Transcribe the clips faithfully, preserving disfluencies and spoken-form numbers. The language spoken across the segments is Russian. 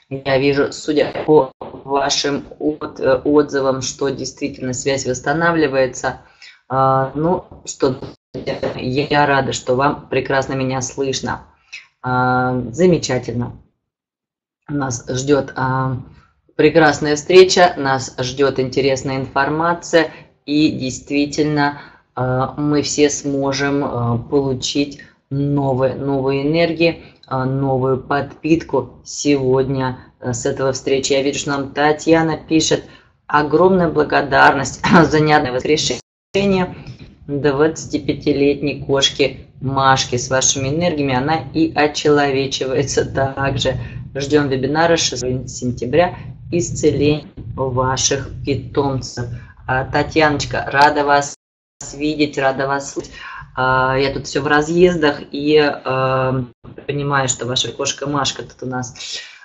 Я вижу, судя по вашим от, отзывам, что действительно связь восстанавливается. А, ну что, я рада, что вам прекрасно меня слышно. А, замечательно. Нас ждет а, прекрасная встреча, нас ждет интересная информация, и действительно а, мы все сможем а, получить новые, новые энергии, а, новую подпитку сегодня а, с этого встречи. Я вижу, что нам Татьяна пишет: огромная благодарность за неодное воскрешение двадцатипятилетней кошки Машки. С вашими энергиями она и очеловечивается также. Ждем вебинара шестого сентября «Исцеление ваших питомцев». Татьяночка, рада вас видеть, рада вас слышать. Я тут все в разъездах и понимаю, что ваша кошка Машка тут у нас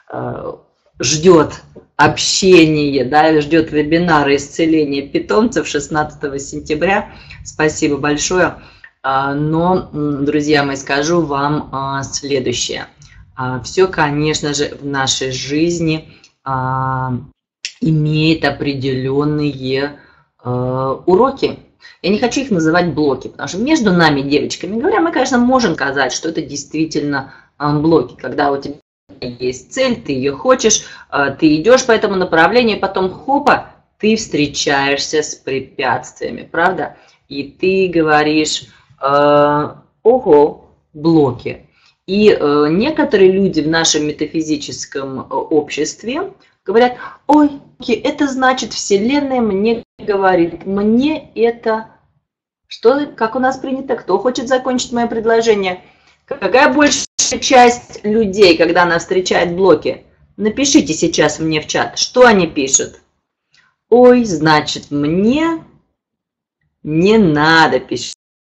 ждет общение, да, ждет вебинара «Исцеление питомцев» шестнадцатого сентября. Спасибо большое. Но, друзья мои, скажу вам следующее. Все, конечно же, в нашей жизни имеет определенные уроки. Я не хочу их называть блоки, потому что между нами, девочками говоря, мы, конечно, можем сказать, что это действительно блоки, когда у тебя есть цель, ты ее хочешь, ты идешь по этому направлению, и потом хопа, ты встречаешься с препятствиями, правда? И ты говоришь: ого, блоки. И некоторые люди в нашем метафизическом обществе говорят: ой, это значит, Вселенная мне говорит, мне это... Что, как у нас принято, кто хочет закончить мое предложение? Какая большая часть людей, когда она встречает блоки? Напишите сейчас мне в чат, что они пишут. Ой, значит, мне не надо писать.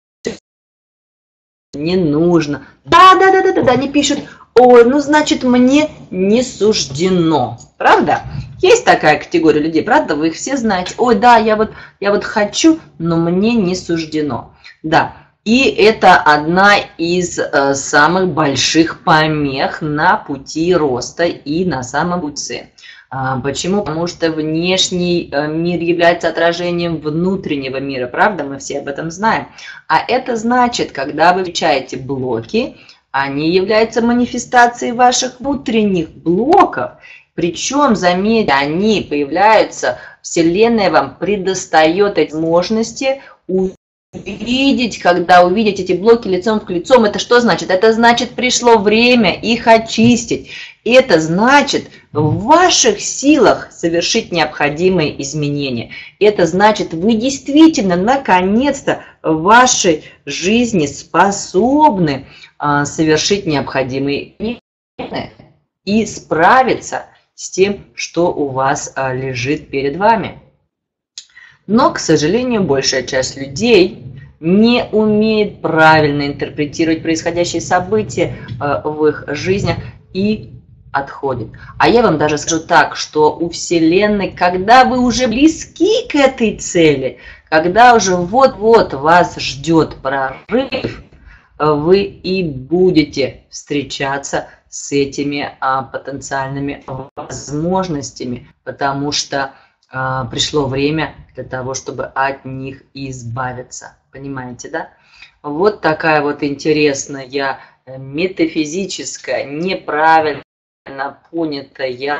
Не нужно. Да, да, да, да, да, да, они пишут: ой, ну значит, мне не суждено. Правда? Есть такая категория людей, правда? Вы их все знаете. Ой, да, я вот, я вот хочу, но мне не суждено. Да. И это одна из э, самых больших помех на пути роста и на самом пути. А, почему? Потому что внешний э, мир является отражением внутреннего мира, правда? Мы все об этом знаем. А это значит, когда вы встречаете блоки, они являются манифестацией ваших внутренних блоков. Причем, заметьте, они появляются, Вселенная вам предостает эти возможности увидеть, когда увидите эти блоки лицом к лицу. Это что значит? Это значит, пришло время их очистить. Это значит, в ваших силах совершить необходимые изменения. Это значит, вы действительно, наконец-то, в вашей жизни способны а, совершить необходимые изменения и справиться с тем, что у вас а, лежит перед вами. Но, к сожалению, большая часть людей не умеет правильно интерпретировать происходящие события а, в их жизнях и отходит. А я вам даже скажу так, что у Вселенной, когда вы уже близки к этой цели, когда уже вот-вот вас ждет прорыв, вы и будете встречаться с этими а, потенциальными возможностями, потому что а, пришло время для того, чтобы от них избавиться. Понимаете, да? Вот такая вот интересная метафизическая, неправильно понятая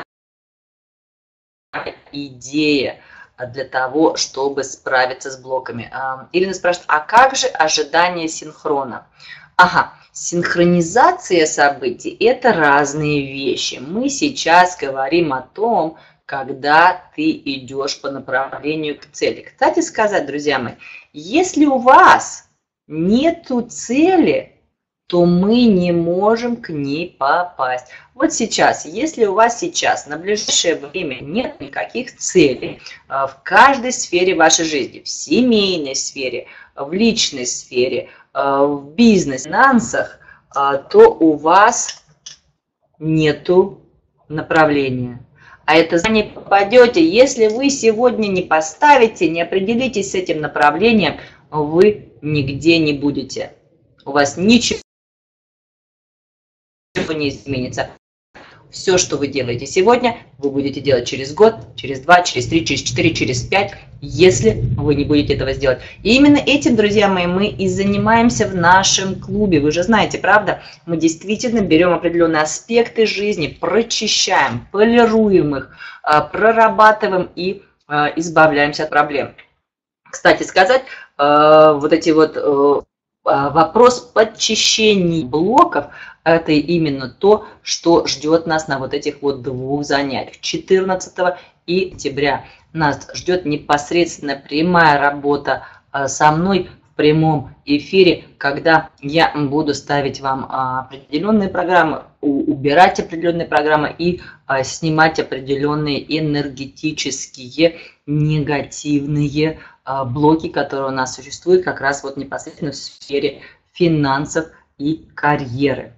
идея для того, чтобы справиться с блоками. Ирина спрашивает: а как же ожидание синхрона? Ага, синхронизация событий – это разные вещи. Мы сейчас говорим о том, когда ты идешь по направлению к цели. Кстати сказать, друзья мои, если у вас нету цели, то мы не можем к ней попасть. Вот сейчас, если у вас сейчас на ближайшее время нет никаких целей в каждой сфере вашей жизни, в семейной сфере, в личной сфере, в бизнесе, в финансах, то у вас нету направления. А это не попадете, если вы сегодня не поставите, не определитесь с этим направлением, вы нигде не будете. У вас ничего не изменится. Все, что вы делаете сегодня, вы будете делать через год, через два, через три, через четыре, через пять, если вы не будете этого сделать. И именно этим, друзья мои, мы и занимаемся в нашем клубе. Вы же знаете, правда? Мы действительно берем определенные аспекты жизни, прочищаем, полируем их, прорабатываем и избавляемся от проблем. Кстати сказать, вот эти вот вопрос подчищения блоков, это именно то, что ждет нас на вот этих вот двух занятиях. четырнадцатого и октября нас ждет непосредственно прямая работа со мной в прямом эфире, когда я буду ставить вам определенные программы, убирать определенные программы и снимать определенные энергетические негативные блоки, которые у нас существуют как раз вот непосредственно в сфере финансов и карьеры.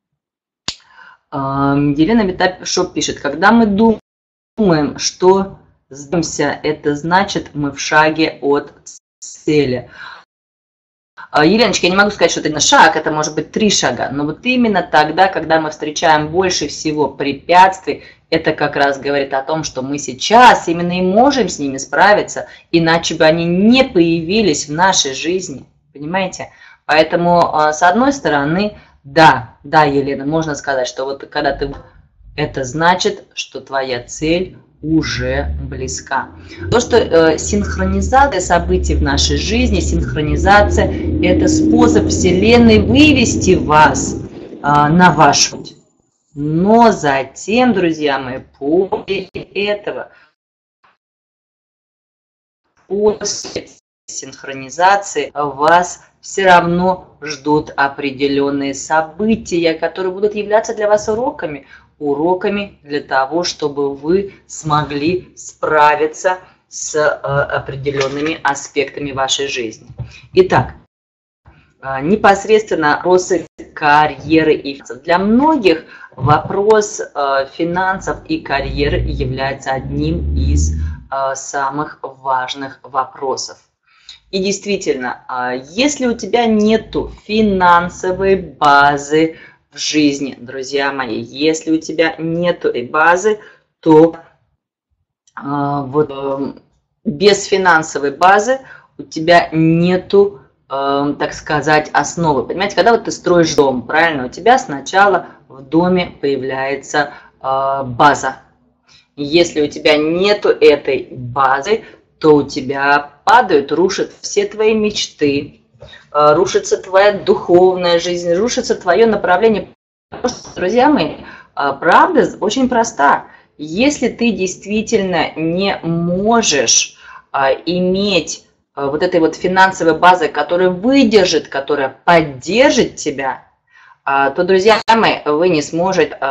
Елена Витапшоп пишет: когда мы думаем, что сдаемся, это значит, мы в шаге от цели. Еленочка, я не могу сказать, что это на шаг, это может быть три шага, но вот именно тогда, когда мы встречаем больше всего препятствий, это как раз говорит о том, что мы сейчас именно и можем с ними справиться, иначе бы они не появились в нашей жизни, понимаете? Поэтому, с одной стороны, да, да, Елена, можно сказать, что вот когда ты... Это значит, что твоя цель уже близка. То, что э, синхронизация событий в нашей жизни, синхронизация – это способ Вселенной вывести вас э, на ваш путь. Но затем, друзья мои, после этого, после синхронизации вас все равно ждут определенные события, которые будут являться для вас уроками, уроками для того, чтобы вы смогли справиться с э, определенными аспектами вашей жизни. Итак, э, непосредственно вопросы карьеры и финансов. Для многих вопрос э, финансов и карьеры является одним из э, самых важных вопросов. И действительно, э, если у тебя нету финансовой базы в жизни, друзья мои, если у тебя нету этой базы, то э, вот, э, без финансовой базы у тебя нету, э, так сказать, основы. Понимаете, когда вот ты строишь дом, правильно, у тебя сначала в доме появляется э, база. Если у тебя нету этой базы, то у тебя падают, рушат все твои мечты, рушится твоя духовная жизнь, рушится твое направление. Друзья мои, правда очень проста. Если ты действительно не можешь иметь вот этой вот финансовой базы, которая выдержит, которая поддержит тебя, то, друзья мои, вы не сможете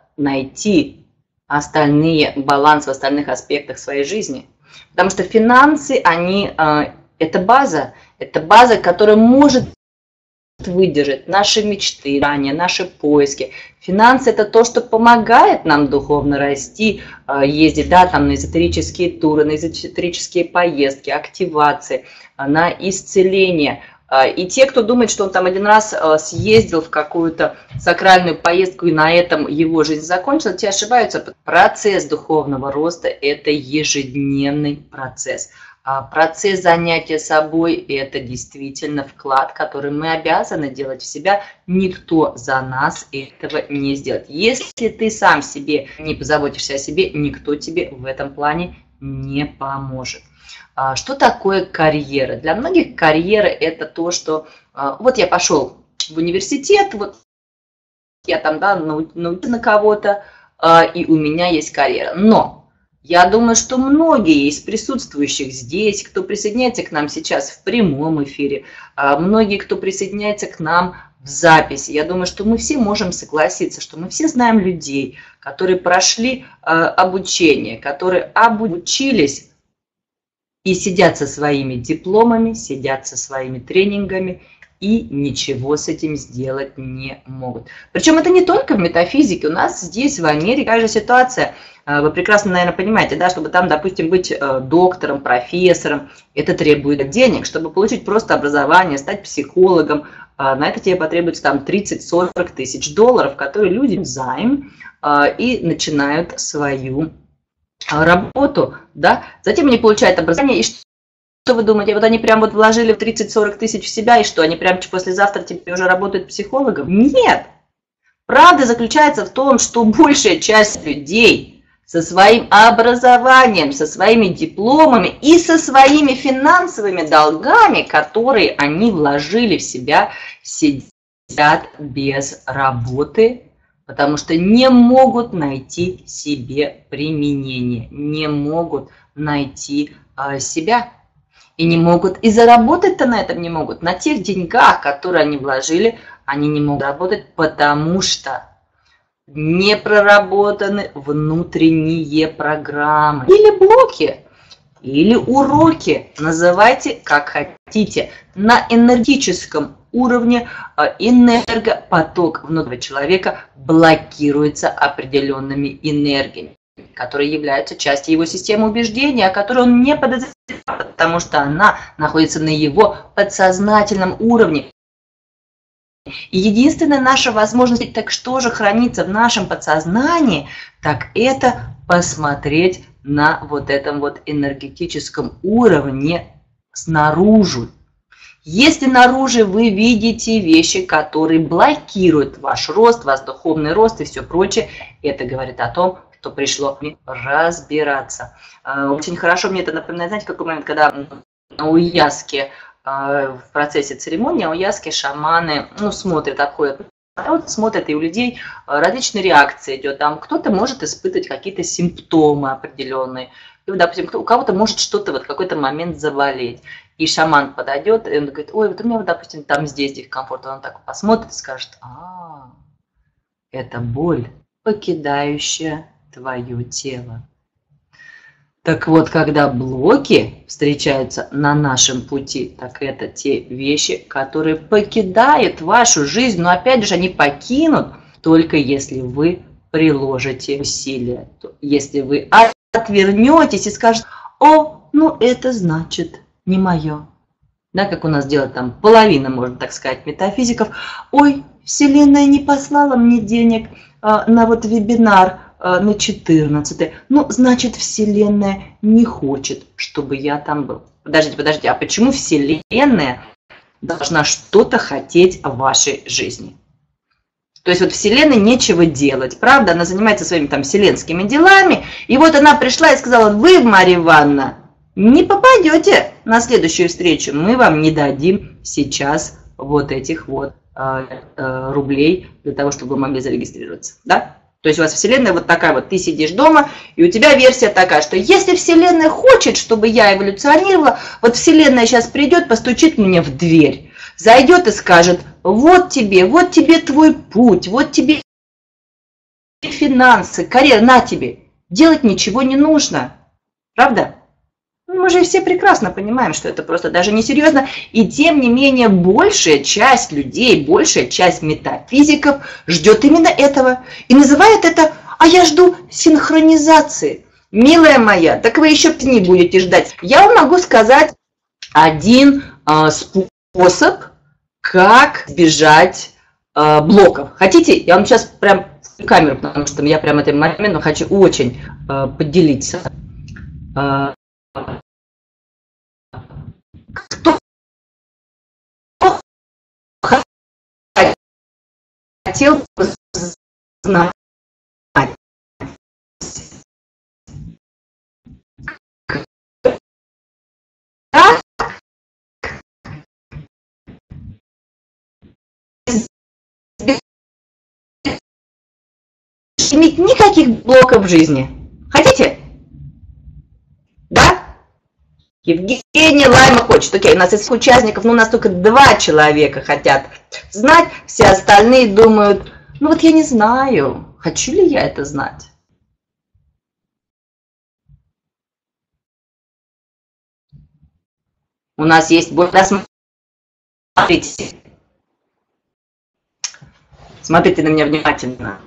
найти остальные баланс в остальных аспектах своей жизни. Потому что финансы, они, это база, это база, которая может выдержать наши мечты, ранее, наши поиски. Финансы – это то, что помогает нам духовно расти, ездить, да, там, на эзотерические туры, на эзотерические поездки, активации, на исцеление. И те, кто думает, что он там один раз съездил в какую-то сакральную поездку и на этом его жизнь закончилась, те ошибаются. Процесс духовного роста – это ежедневный процесс. Процесс занятия собой – это действительно вклад, который мы обязаны делать в себя. Никто за нас этого не сделает. Если ты сам себе не позаботишься о себе, никто тебе в этом плане не поможет. Что такое карьера? Для многих карьера – это то, что вот я пошел в университет, вот я там, да, научился на кого-то, и у меня есть карьера. Но я думаю, что многие из присутствующих здесь, кто присоединяется к нам сейчас в прямом эфире, многие, кто присоединяется к нам в записи, я думаю, что мы все можем согласиться, что мы все знаем людей, которые прошли обучение, которые обучились и сидят со своими дипломами, сидят со своими тренингами и ничего с этим сделать не могут. Причем это не только в метафизике. У нас здесь, в Америке, такая же ситуация. Вы прекрасно, наверное, понимаете, да, чтобы там, допустим, быть доктором, профессором, это требует денег. Чтобы получить просто образование, стать психологом, а, на это тебе потребуется там тридцать-сорок тысяч долларов, которые люди займ а, и начинают свою работу, да, затем они получают образование, и что вы думаете, вот они прям вот вложили в тридцать-сорок тысяч в себя, и что, они прям послезавтра тебе уже работают психологом? Нет! Правда заключается в том, что большая часть людей со своим образованием, со своими дипломами и со своими финансовыми долгами, которые они вложили в себя, сидят без работы, потому что не могут найти себе применение, не могут найти э, себя. И не могут, и заработать-то на этом не могут. На тех деньгах, которые они вложили, они не могут работать, потому что не проработаны внутренние программы. Или блоки, или уроки, называйте как хотите. На энергетическом уровне энергопоток внутреннего человека блокируется определенными энергиями, которые являются частью его системы убеждения, о которой он не подозревает, потому что она находится на его подсознательном уровне. И единственная наша возможность, так что же хранится в нашем подсознании, так это посмотреть на вот этом вот энергетическом уровне снаружи. Если наружу вы видите вещи, которые блокируют ваш рост, ваш духовный рост и все прочее, это говорит о том, что пришло разбираться. Очень хорошо мне это напоминает, знаете, какой момент, когда у Яски в процессе церемонии, у Яски шаманы, ну, смотрят, обходят, вот смотрят, и у людей различные реакции идет. Там кто-то может испытывать какие-то симптомы определенные. И, допустим, у кого-то может что-то вот в какой-то момент заболеть. И шаман подойдет, и он говорит, ой, вот у меня, вот, допустим, там здесь дискомфорт. Он так посмотрит и скажет, а, это боль, покидающая твое тело. Так вот, когда блоки встречаются на нашем пути, так это те вещи, которые покидают вашу жизнь, но опять же они покинут только если вы приложите усилия, если вы отвернетесь и скажете, о, ну это значит не мое. Да, как у нас делает там половина, можно так сказать, метафизиков. Ой, Вселенная не послала мне денег а, на вот вебинар а, на четырнадцатое. Ну, значит, Вселенная не хочет, чтобы я там был. Подождите, подождите, а почему Вселенная должна что-то хотеть в вашей жизни? То есть вот Вселенной нечего делать, правда? Она занимается своими там вселенскими делами. И вот она пришла и сказала, вы, Марья Ивановна, не попадете на следующую встречу. Мы вам не дадим сейчас вот этих вот э, э, рублей для того, чтобы вы могли зарегистрироваться. Да? То есть у вас Вселенная вот такая вот, ты сидишь дома, и у тебя версия такая, что если Вселенная хочет, чтобы я эволюционировала, вот Вселенная сейчас придет, постучит мне в дверь, зайдет и скажет, вот тебе, вот тебе твой путь, вот тебе финансы, карьера, на тебе. Делать ничего не нужно. Правда? Мы же все прекрасно понимаем, что это просто даже несерьезно. И тем не менее, большая часть людей, большая часть метафизиков ждет именно этого. И называет это, а я жду синхронизации. Милая моя, так вы еще не будете ждать. Я вам могу сказать один э, способ, как избежать э, блоков. Хотите, я вам сейчас прям в камеру, потому что я прям этим моментом хочу очень э, поделиться. Э, Кто хотел бы знать, как иметь никаких блоков в жизни? Хотите? Да? Евгения Лайма хочет. Окей, у нас из участников, ну, у нас только два человека хотят знать, все остальные думают, ну, вот я не знаю, хочу ли я это знать. У нас есть... Смотрите. Смотрите на меня внимательно.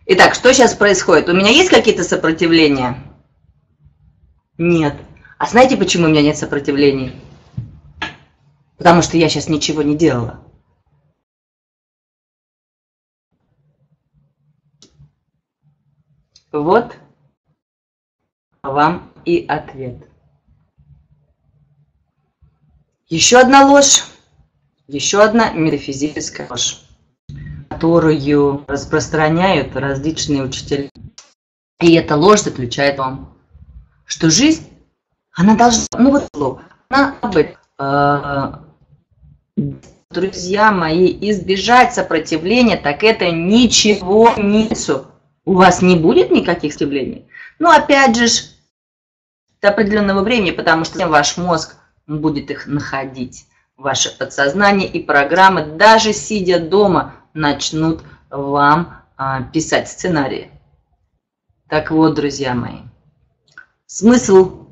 Итак, что сейчас происходит? У меня есть какие-то сопротивления? Нет. А знаете, почему у меня нет сопротивлений? Потому что я сейчас ничего не делала. Вот вам и ответ. Еще одна ложь, еще одна метафизическая ложь, которую распространяют различные учителя. И эта ложь заключает в том, что жизнь, она должна, ну вот слово, она быть, э, друзья мои, избежать сопротивления, так это ничего не у вас не будет никаких сопротивлений. Но опять же, до определенного времени, потому что ваш мозг будет их находить. Ваше подсознание и программы, даже сидя дома, начнут вам а, писать сценарии. Так вот, друзья мои, смысл,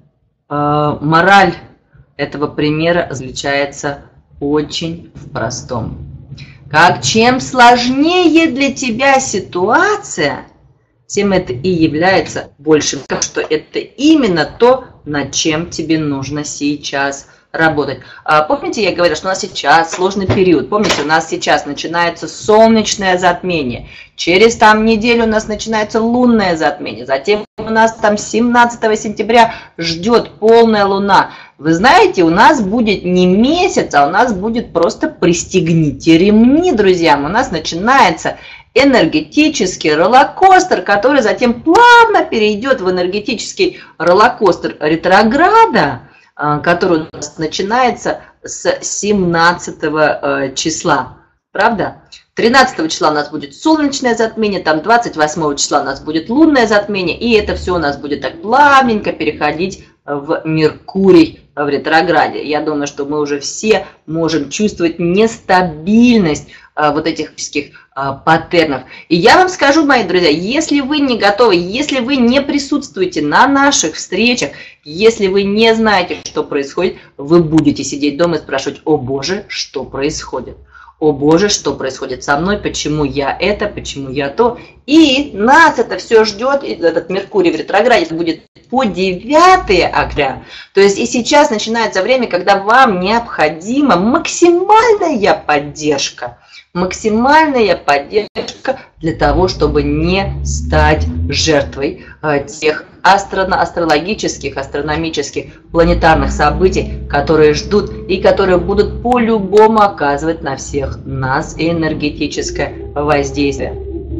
э, мораль этого примера заключается очень в простом. Как чем сложнее для тебя ситуация, тем это и является большим, что это именно то, над чем тебе нужно сейчас работать. А, помните, я говорила, что у нас сейчас сложный период. Помните, у нас сейчас начинается солнечное затмение. Через там неделю у нас начинается лунное затмение. Затем у нас там семнадцатого сентября ждет полная луна. Вы знаете, у нас будет не месяц, а у нас будет просто пристегните ремни, друзья. У нас начинается энергетический роллокостер, который затем плавно перейдет в энергетический роллокостер ретрограда, который у нас начинается с семнадцатого числа. Правда? тринадцатого числа у нас будет солнечное затмение, там двадцать восьмого числа у нас будет лунное затмение, и это все у нас будет так плавненько переходить в Меркурий в ретрограде. Я думаю, что мы уже все можем чувствовать нестабильность а, вот этих а, паттернов. И я вам скажу, мои друзья, если вы не готовы, если вы не присутствуете на наших встречах, если вы не знаете, что происходит, вы будете сидеть дома и спрашивать: о боже, что происходит? О боже, что происходит со мной, почему я это, почему я то. И нас это все ждет, этот Меркурий в ретрограде будет по девятое октября. То есть и сейчас начинается время, когда вам необходима максимальная поддержка. Максимальная поддержка для того, чтобы не стать жертвой тех астро- астрологических, астрономических, планетарных событий, которые ждут и которые будут по-любому оказывать на всех нас энергетическое воздействие.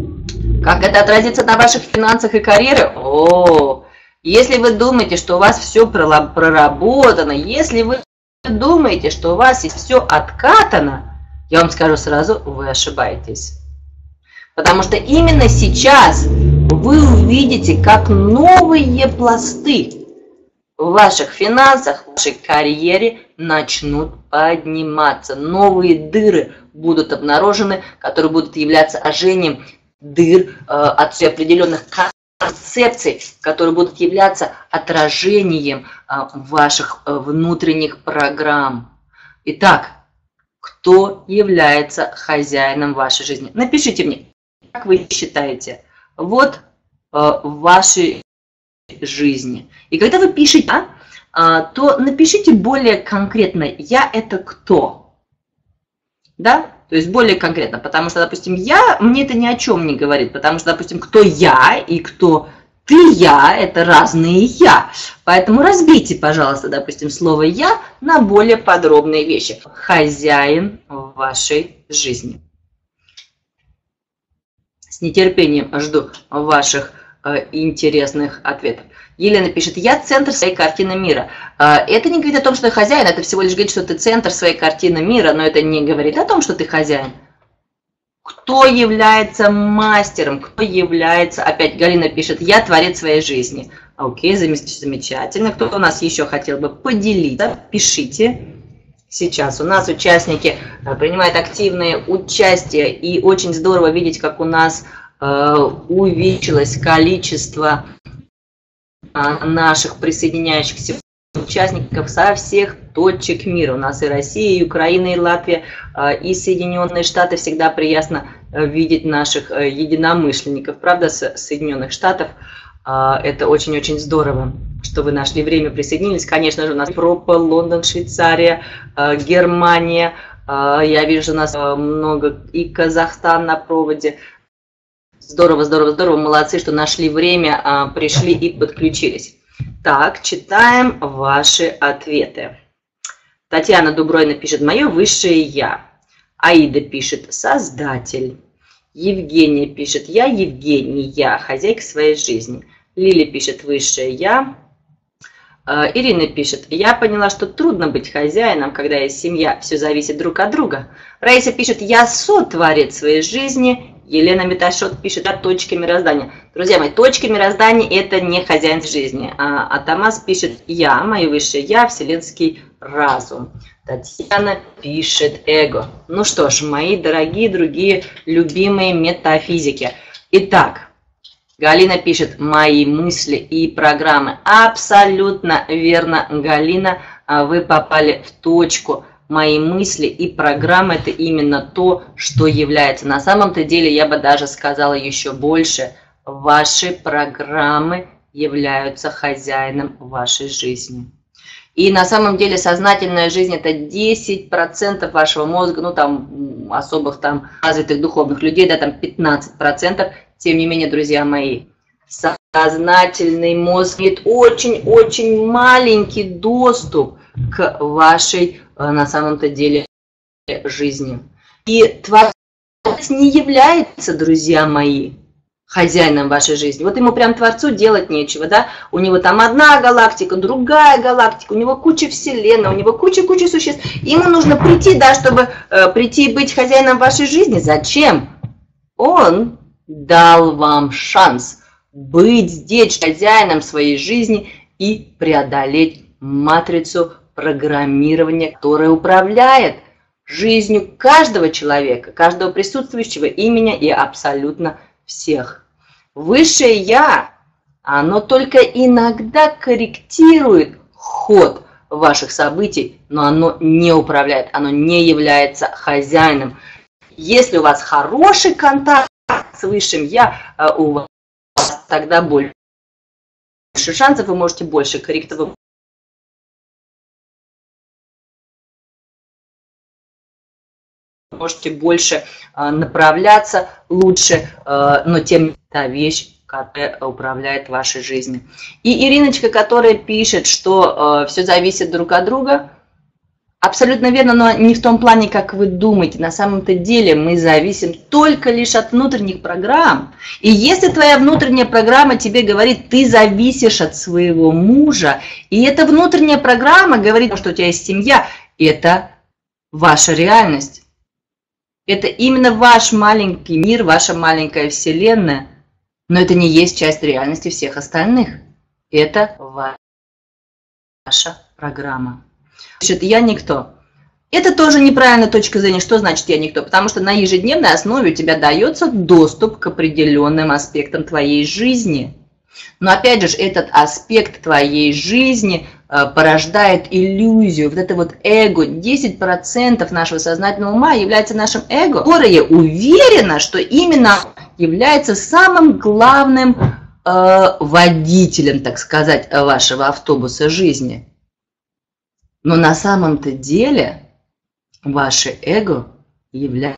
Как это отразится на ваших финансах и карьере? О, если вы думаете, что у вас все проработано, если вы думаете, что у вас все откатано, я вам скажу сразу, вы ошибаетесь. Потому что именно сейчас вы увидите, как новые пласты в ваших финансах, в вашей карьере начнут подниматься. Новые дыры будут обнаружены, которые будут являться отражением дыр э, от определенных концепций, которые будут являться отражением э, ваших э, внутренних программ. Итак, кто является хозяином вашей жизни? Напишите мне, как вы считаете, вот э, в вашей жизни. И когда вы пишете, а, то напишите более конкретно: я это кто? Да? То есть более конкретно, потому что, допустим, я, мне это ни о чем не говорит, потому что, допустим, кто я и кто ты, я, это разные я. Поэтому разбейте, пожалуйста, допустим, слово я на более подробные вещи. Хозяин в вашей жизни. С нетерпением жду ваших э, интересных ответов. Елена пишет: я центр своей картины мира. Э, это не говорит о том, что ты хозяин, это всего лишь говорит, что ты центр своей картины мира, но это не говорит о том, что ты хозяин. Кто является мастером, кто является... Опять Галина пишет: я творец своей жизни. Окей, замечательно. Кто у нас еще хотел бы поделиться? Пишите. Сейчас у нас участники принимают активное участие, и очень здорово видеть, как у нас э, увеличилось количество э, наших присоединяющихся участников со всех точек мира. У нас и Россия, и Украина, и Латвия, э, и Соединенные Штаты. Всегда приятно видеть наших единомышленников, правда, с Соединенных Штатов. Это очень-очень здорово, что вы нашли время, присоединились. Конечно же, у нас Европа, Лондон, Швейцария, Германия. Я вижу, у нас много и Казахстан на проводе. Здорово, здорово, здорово. Молодцы, что нашли время, пришли и подключились. Так, читаем ваши ответы. Татьяна Дубройна пишет: «Мое высшее я». Аида пишет: «Создатель». Евгения пишет: «Я Евгения, хозяйка своей жизни». Лили пишет: «Высшее я». Ирина пишет: «Я поняла, что трудно быть хозяином, когда есть семья, все зависит друг от друга». Раиса пишет: «Я сотворец своей жизни». Елена Меташот пишет: «Я точка мироздания». Друзья мои, точка мироздания – это не хозяин жизни. А, а Томас пишет: «Я, мое высшее я, вселенский разум». Татьяна пишет: «Эго». Ну что ж, мои дорогие, другие, любимые метафизики. Итак, Галина пишет: «Мои мысли и программы». Абсолютно верно, Галина, вы попали в точку. Мои мысли и программы – это именно то, что является. На самом-то деле, я бы даже сказала еще больше. Ваши программы являются хозяином вашей жизни. И на самом деле сознательная жизнь – это десять процентов вашего мозга, ну там особых там развитых духовных людей, да, там пятнадцать процентов. Тем не менее, друзья мои, сознательный мозг имеет очень-очень маленький доступ к вашей, на самом-то деле, жизни. И Творец не является, друзья мои, хозяином вашей жизни. Вот ему прям Творцу делать нечего, да? У него там одна галактика, другая галактика, у него куча вселенной, у него куча-куча существ. Ему нужно прийти, да, чтобы э, прийти и быть хозяином вашей жизни. Зачем? Он дал вам шанс быть здесь хозяином своей жизни и преодолеть матрицу программирования, которое управляет жизнью каждого человека, каждого присутствующего имени и абсолютно всех. Высшее я, оно только иногда корректирует ход ваших событий, но оно не управляет, оно не является хозяином. Если у вас хороший контакт с высшим я, у вас тогда больше шансов, вы можете больше корректировать. Можете больше э, направляться, лучше, э, но тем не менее, та вещь, которая управляет вашей жизнью. И Ириночка, которая пишет, что э, все зависит друг от друга, абсолютно верно, но не в том плане, как вы думаете. На самом-то деле мы зависим только лишь от внутренних программ. И если твоя внутренняя программа тебе говорит, ты зависишь от своего мужа, и эта внутренняя программа говорит, что у тебя есть семья, это ваша реальность. Это именно ваш маленький мир, ваша маленькая вселенная, но это не есть часть реальности всех остальных. Это ваша программа. Значит, я никто. Это тоже неправильная точка зрения. Что значит я никто? Потому что на ежедневной основе у тебя дается доступ к определенным аспектам твоей жизни. Но опять же, этот аспект твоей жизни порождает иллюзию. Вот это вот эго, десять процентов нашего сознательного ума является нашим эго, которое уверено, что именно является самым главным э, водителем, так сказать, вашего автобуса жизни. Но на самом-то деле ваше эго является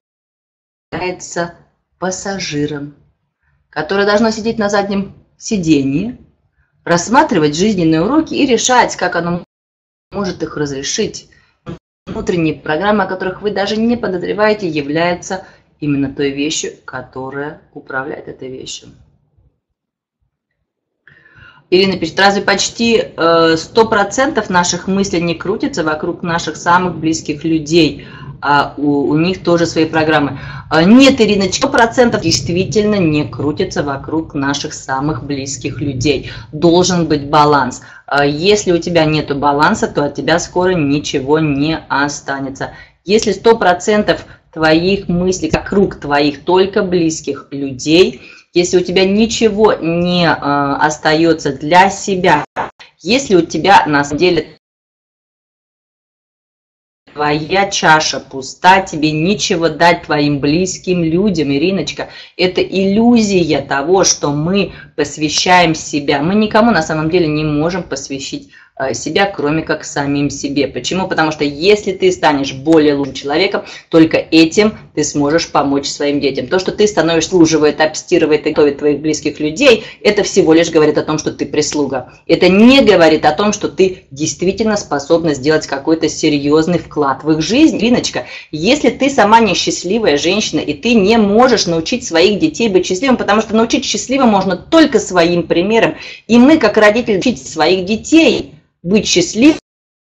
пассажиром, которое должно сидеть на заднем сидении, рассматривать жизненные уроки и решать, как оно может их разрешить. Внутренние программы, о которых вы даже не подозреваете, являются именно той вещью, которая управляет этой вещью. Ирина пишет, разве почти сто процентов наших мыслей не крутятся вокруг наших самых близких людей? А у, у них тоже свои программы. Нет, Ирина, сто процентов действительно не крутятся вокруг наших самых близких людей. Должен быть баланс. Если у тебя нет баланса, то от тебя скоро ничего не останется. Если сто процентов твоих мыслей вокруг твоих только близких людей, если у тебя ничего не э, остается для себя, если у тебя на самом деле твоя чаша пуста, тебе нечего дать твоим близким людям, Ириночка. Это иллюзия того, что мы посвящаем себя. Мы никому на самом деле не можем посвящить себя, кроме как самим себе. Почему? Потому что если ты станешь более лучшим человеком, только этим ты сможешь помочь своим детям. То, что ты становишься, служивает, обстирывает и готовит твоих близких людей, это всего лишь говорит о том, что ты прислуга. Это не говорит о том, что ты действительно способна сделать какой-то серьезный вклад в их жизнь. Ириночка, если ты сама несчастливая женщина, и ты не можешь научить своих детей быть счастливым, потому что научить счастливым можно только своим примером, и мы, как родители, учить своих детей быть счастливыми,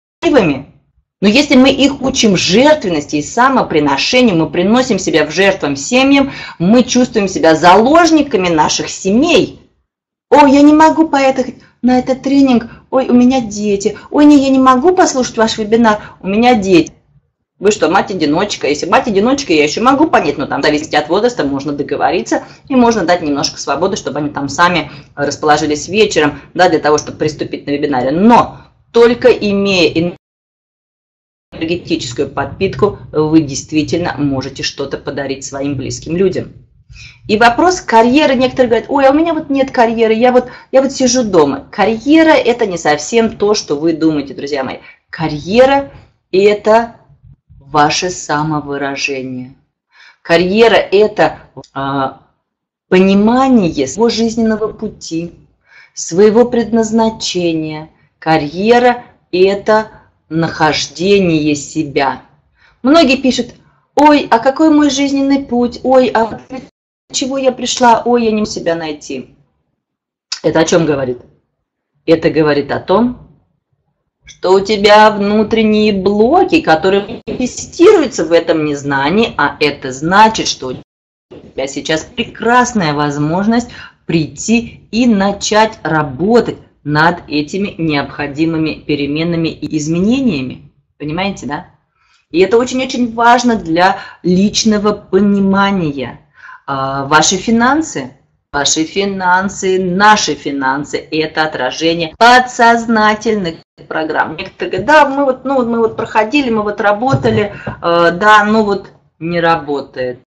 но если мы их учим жертвенности и самоприношению, мы приносим себя в жертвам семьям, мы чувствуем себя заложниками наших семей. Ой, я не могу поехать на этот тренинг, ой, у меня дети, ой, не, я не могу послушать ваш вебинар, у меня дети. Вы что, мать-одиночка? Если мать-одиночка, я еще могу понять, но там, в зависимости от возраста, можно договориться и можно дать немножко свободы, чтобы они там сами расположились вечером, да, для того, чтобы приступить на вебинаре. Но только имея энергетическую подпитку, вы действительно можете что-то подарить своим близким людям. И вопрос карьеры. Некоторые говорят, ой, а у меня вот нет карьеры, я вот, я вот сижу дома. Карьера – это не совсем то, что вы думаете, друзья мои. Карьера – это ваше самовыражение. Карьера – это а, понимание своего жизненного пути, своего предназначения. Карьера – это нахождение себя. Многие пишут, ой, а какой мой жизненный путь, ой, а для чего я пришла, ой, я не могу себя найти. Это о чем говорит? Это говорит о том, что у тебя внутренние блоки, которые манифестируются в этом незнании, а это значит, что у тебя сейчас прекрасная возможность прийти и начать работать над этими необходимыми переменами и изменениями. Понимаете, да? И это очень-очень важно для личного понимания. Ваши финансы, ваши финансы, наши финансы – это отражение подсознательных программ. Некоторые говорят, да, мы вот, ну, мы вот проходили, мы вот работали, да, ну вот не работает.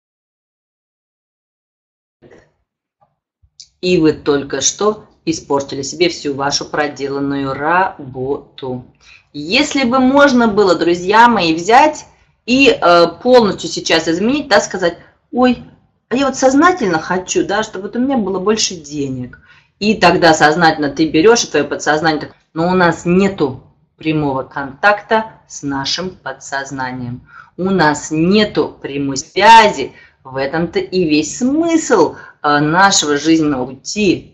И вы только что испортили себе всю вашу проделанную работу. Если бы можно было, друзья мои, взять и э, полностью сейчас изменить, да, сказать, ой, а я вот сознательно хочу, да, чтобы вот у меня было больше денег. И тогда сознательно ты берешь, и твое подсознание, но у нас нету прямого контакта с нашим подсознанием. У нас нету прямой связи, в этом-то и весь смысл э, нашего жизненного пути.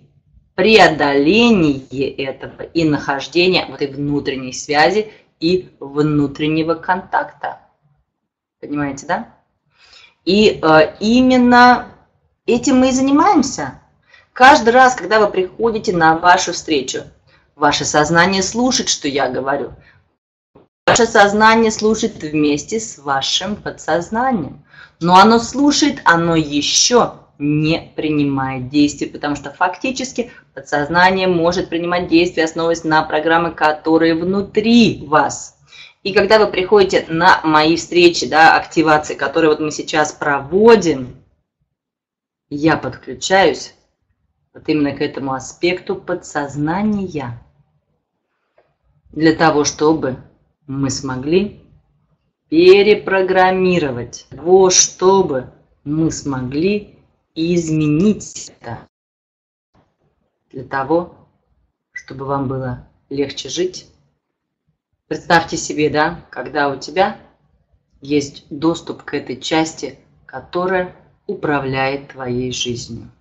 Преодоление этого и нахождение вот этой внутренней связи и внутреннего контакта. Понимаете, да? И э, именно этим мы и занимаемся. Каждый раз, когда вы приходите на вашу встречу, ваше сознание слушает, что я говорю. Ваше сознание слушает вместе с вашим подсознанием. Но оно слушает, оно еще не принимает действий, потому что фактически подсознание может принимать действия, основываясь на программы, которые внутри вас. И когда вы приходите на мои встречи, да, активации, которые вот мы сейчас проводим, я подключаюсь вот именно к этому аспекту подсознания, для того, чтобы мы смогли перепрограммировать, для того, чтобы мы смогли изменить это, для того, чтобы вам было легче жить. Представьте себе, да, когда у тебя есть доступ к этой части, которая управляет твоей жизнью.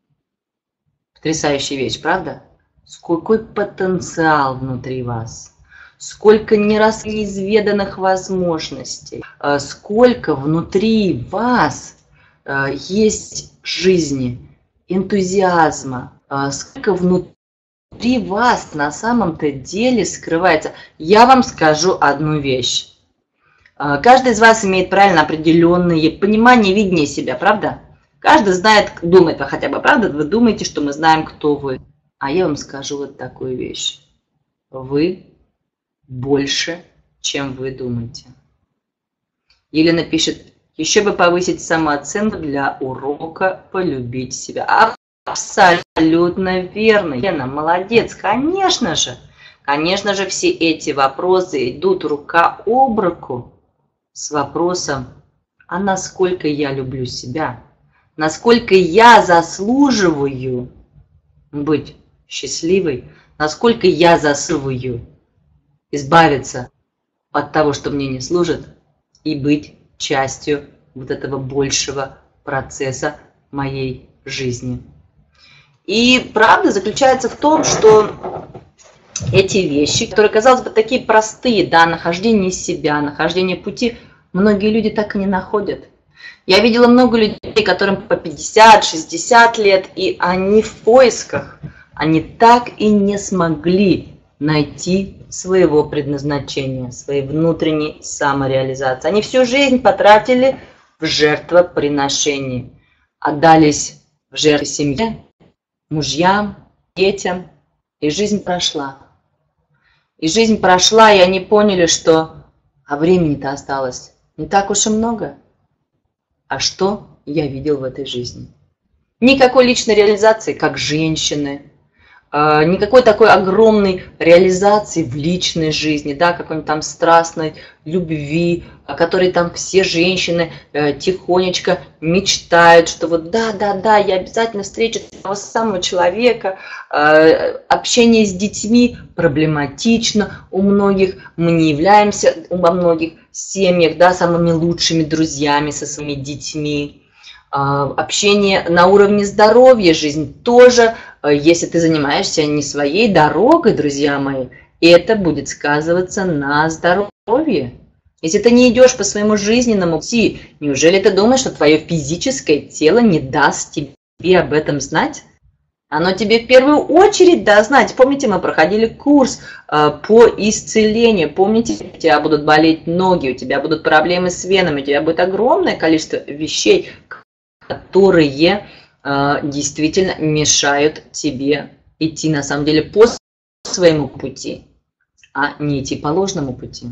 Потрясающая вещь, правда? Сколько потенциал внутри вас, сколько неизведанных возможностей, сколько внутри вас есть жизни, энтузиазма, сколько внутри вас на самом-то деле скрывается. Я вам скажу одну вещь. Каждый из вас имеет правильно определенные понимания, видение себя, правда? Каждый знает, думает хотя бы, правда? Вы думаете, что мы знаем, кто вы. А я вам скажу вот такую вещь. Вы больше, чем вы думаете. Елена пишет, еще бы повысить самооценку для урока «Полюбить себя». Абсолютно верно, Елена, молодец, конечно же. Конечно же, все эти вопросы идут рука об руку с вопросом, а насколько я люблю себя, насколько я заслуживаю быть счастливой, насколько я заслуживаю избавиться от того, что мне не служит, и быть частью вот этого большего процесса моей жизни. И правда заключается в том, что эти вещи, которые, казалось бы, такие простые, да, нахождение себя, нахождение пути, многие люди так и не находят. Я видела много людей, которым по пятьдесят-шестьдесят лет, и они в поисках, они так и не смогли найти своего предназначения, своей внутренней самореализации. Они всю жизнь потратили в жертвоприношении, отдались в жертву семье, мужьям, детям, и жизнь прошла. И жизнь прошла, и они поняли, что а времени-то осталось не так уж и много. А что я видел в этой жизни? Никакой личной реализации, как женщины, никакой такой огромной реализации в личной жизни, да, какой-нибудь там страстной любви, о которой там все женщины э, тихонечко мечтают, что вот да-да-да, я обязательно встречу того самого человека. Э, общение с детьми проблематично у многих, мы не являемся во многих семьях, да, самыми лучшими друзьями со своими детьми. Общение на уровне здоровья, жизнь тоже, если ты занимаешься не своей дорогой, друзья мои, это будет сказываться на здоровье. Если ты не идешь по своему жизненному пути, неужели ты думаешь, что твое физическое тело не даст тебе об этом знать? Оно тебе в первую очередь даст знать. Помните, мы проходили курс э, по исцелению. Помните, у тебя будут болеть ноги, у тебя будут проблемы с венами, у тебя будет огромное количество вещей, которые э, действительно мешают тебе идти на самом деле по своему пути, а не идти по ложному пути.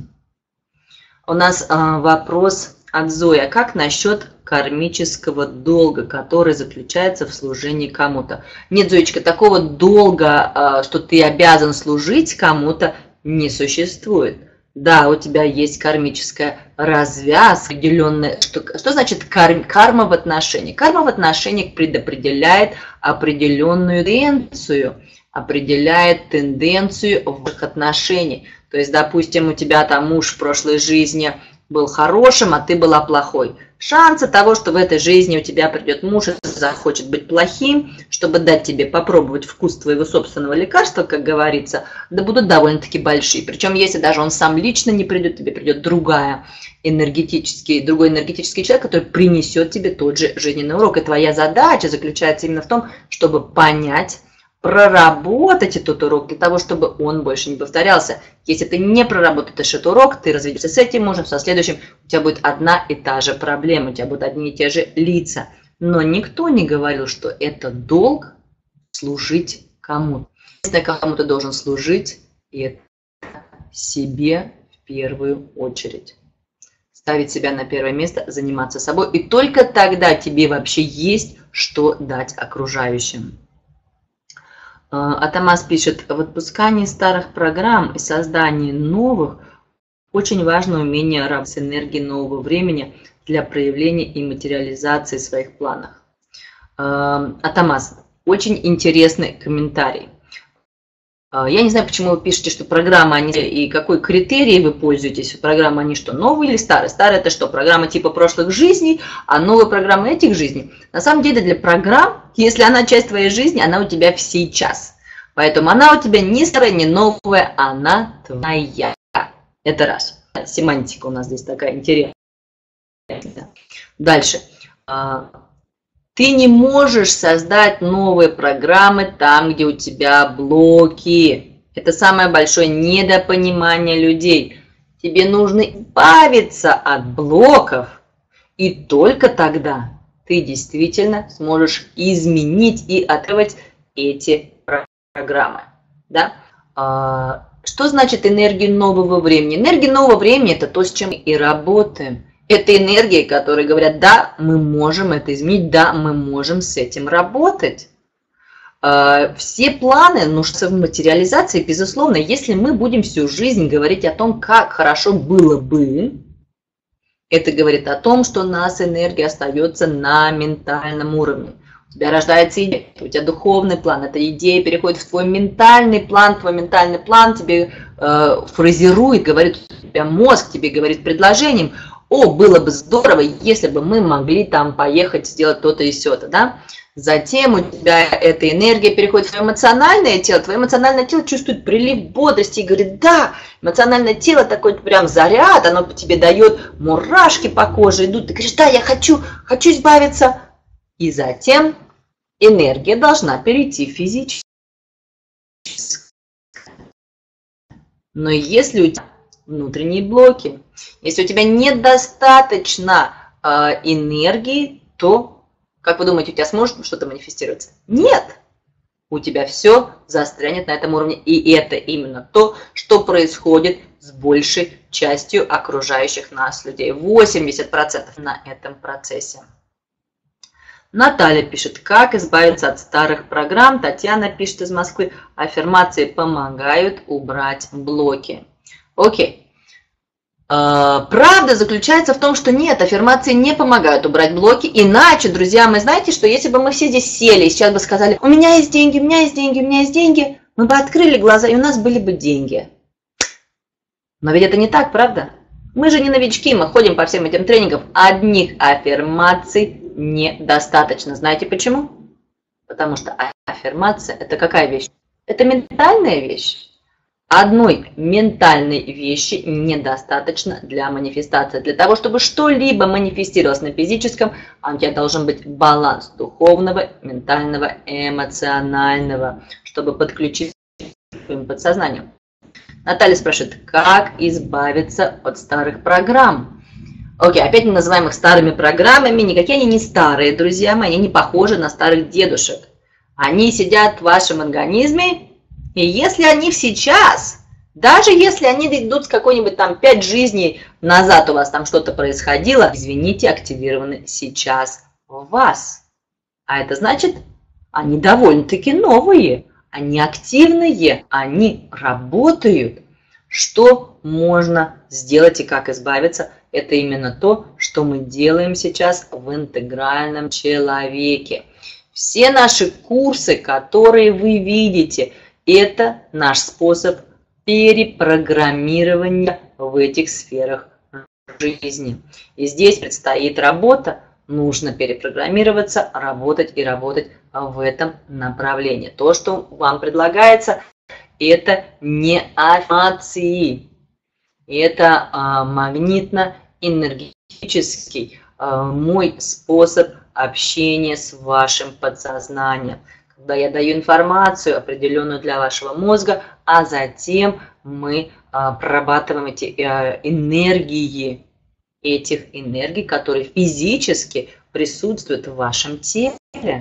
У нас э, вопрос от Зои. А как насчет кармического долга, который заключается в служении кому-то? Нет, Зоечка, такого долга, э, что ты обязан служить кому-то, не существует. Да, у тебя есть кармическая развязка определенная. Что, что значит кар, карма в отношениях? Карма в отношениях предопределяет определенную тенденцию, определяет тенденцию в их отношениях. То есть, допустим, у тебя там муж в прошлой жизни был хорошим, а ты была плохой. Шансы того, что в этой жизни у тебя придет муж и захочет быть плохим, чтобы дать тебе попробовать вкус твоего собственного лекарства, как говорится, да будут довольно-таки большие. Причем, если даже он сам лично не придет, тебе придет другая энергетический, другой энергетический человек, который принесет тебе тот же жизненный урок. И твоя задача заключается именно в том, чтобы понять, проработать этот урок для того, чтобы он больше не повторялся. Если ты не проработаешь этот урок, ты разведешься с этим мужем, со следующим, у тебя будет одна и та же проблема, у тебя будут одни и те же лица. Но никто не говорил, что это долг служить кому-то. Если кому ты должен служить, это себе в первую очередь. Ставить себя на первое место, заниматься собой, и только тогда тебе вообще есть что дать окружающим. А Томас пишет, в отпускании старых программ и создании новых очень важно умение работать с энергией нового времени для проявления и материализации своих планов. А Томас, очень интересный комментарий. Я не знаю, почему вы пишете, что программы, они, и какой критерий вы пользуетесь. Программы, они что, новые или старые? Старые это что, программы типа прошлых жизней, а новые программы этих жизней? На самом деле для программ, если она часть твоей жизни, она у тебя сейчас. Поэтому она у тебя не старая, не новая, она твоя. Это раз. Семантика у нас здесь такая интересная. Дальше. Ты не можешь создать новые программы там, где у тебя блоки. Это самое большое недопонимание людей. Тебе нужно избавиться от блоков, и только тогда ты действительно сможешь изменить и открывать эти программы. Да? Что значит энергия нового времени? Энергия нового времени – это то, с чем мы и работаем. Это энергии, которые говорят, да, мы можем это изменить, да, мы можем с этим работать. Все планы нужны в материализации, безусловно. Если мы будем всю жизнь говорить о том, как хорошо было бы, это говорит о том, что у нас энергия остается на ментальном уровне. У тебя рождается идея, у тебя духовный план, эта идея переходит в твой ментальный план, твой ментальный план тебе э, фразирует, говорит, у тебя мозг тебе говорит предложением, о, было бы здорово, если бы мы могли там поехать сделать то-то и сё-то, да? Затем у тебя эта энергия переходит в твое эмоциональное тело, твое эмоциональное тело чувствует прилив бодрости и говорит, да, эмоциональное тело такой прям заряд, оно тебе дает мурашки по коже идут, ты говоришь, да, я хочу, хочу избавиться. И затем энергия должна перейти в физическую. Но если у тебя внутренние блоки, если у тебя недостаточно э, энергии, то как вы думаете, у тебя сможет что-то манифестироваться? Нет! У тебя все застрянет на этом уровне. И это именно то, что происходит с большей частью окружающих нас людей. восемьдесят процентов на этом процессе. Наталья пишет, как избавиться от старых программ. Татьяна пишет из Москвы, аффирмации помогают убрать блоки. Окей. Правда заключается в том, что нет, аффирмации не помогают убрать блоки. Иначе, друзья, мы знаете, что если бы мы все здесь сели и сейчас бы сказали, у меня есть деньги, у меня есть деньги, у меня есть деньги, мы бы открыли глаза, и у нас были бы деньги. Но ведь это не так, правда? Мы же не новички, мы ходим по всем этим тренингам. Одних аффирмаций недостаточно. Знаете почему? Потому что аффирмация – это какая вещь? Это ментальная вещь. Одной ментальной вещи недостаточно для манифестации. Для того, чтобы что-либо манифестировалось на физическом, у тебя должен быть баланс духовного, ментального, эмоционального, чтобы подключить к своему подсознанию. Наталья спрашивает, как избавиться от старых программ? Окей, опять мы называем их старыми программами. Никакие они не старые, друзья мои, они не похожи на старых дедушек. Они сидят в вашем организме. И если они сейчас, даже если они идут с какой-нибудь там пять жизней назад, у вас там что-то происходило, извините, активированы сейчас в вас. А это значит, они довольно-таки новые, они активные, они работают. Что можно сделать и как избавиться, это именно то, что мы делаем сейчас в интегральном человеке. Все наши курсы, которые вы видите, это наш способ перепрограммирования в этих сферах жизни. И здесь предстоит работа, нужно перепрограммироваться, работать и работать в этом направлении. То, что вам предлагается, это не аффирмации, это а, магнитно-энергетический а, мой способ общения с вашим подсознанием. Когда я даю информацию, определенную для вашего мозга, а затем мы а, прорабатываем эти а, энергии, этих энергий, которые физически присутствуют в вашем теле.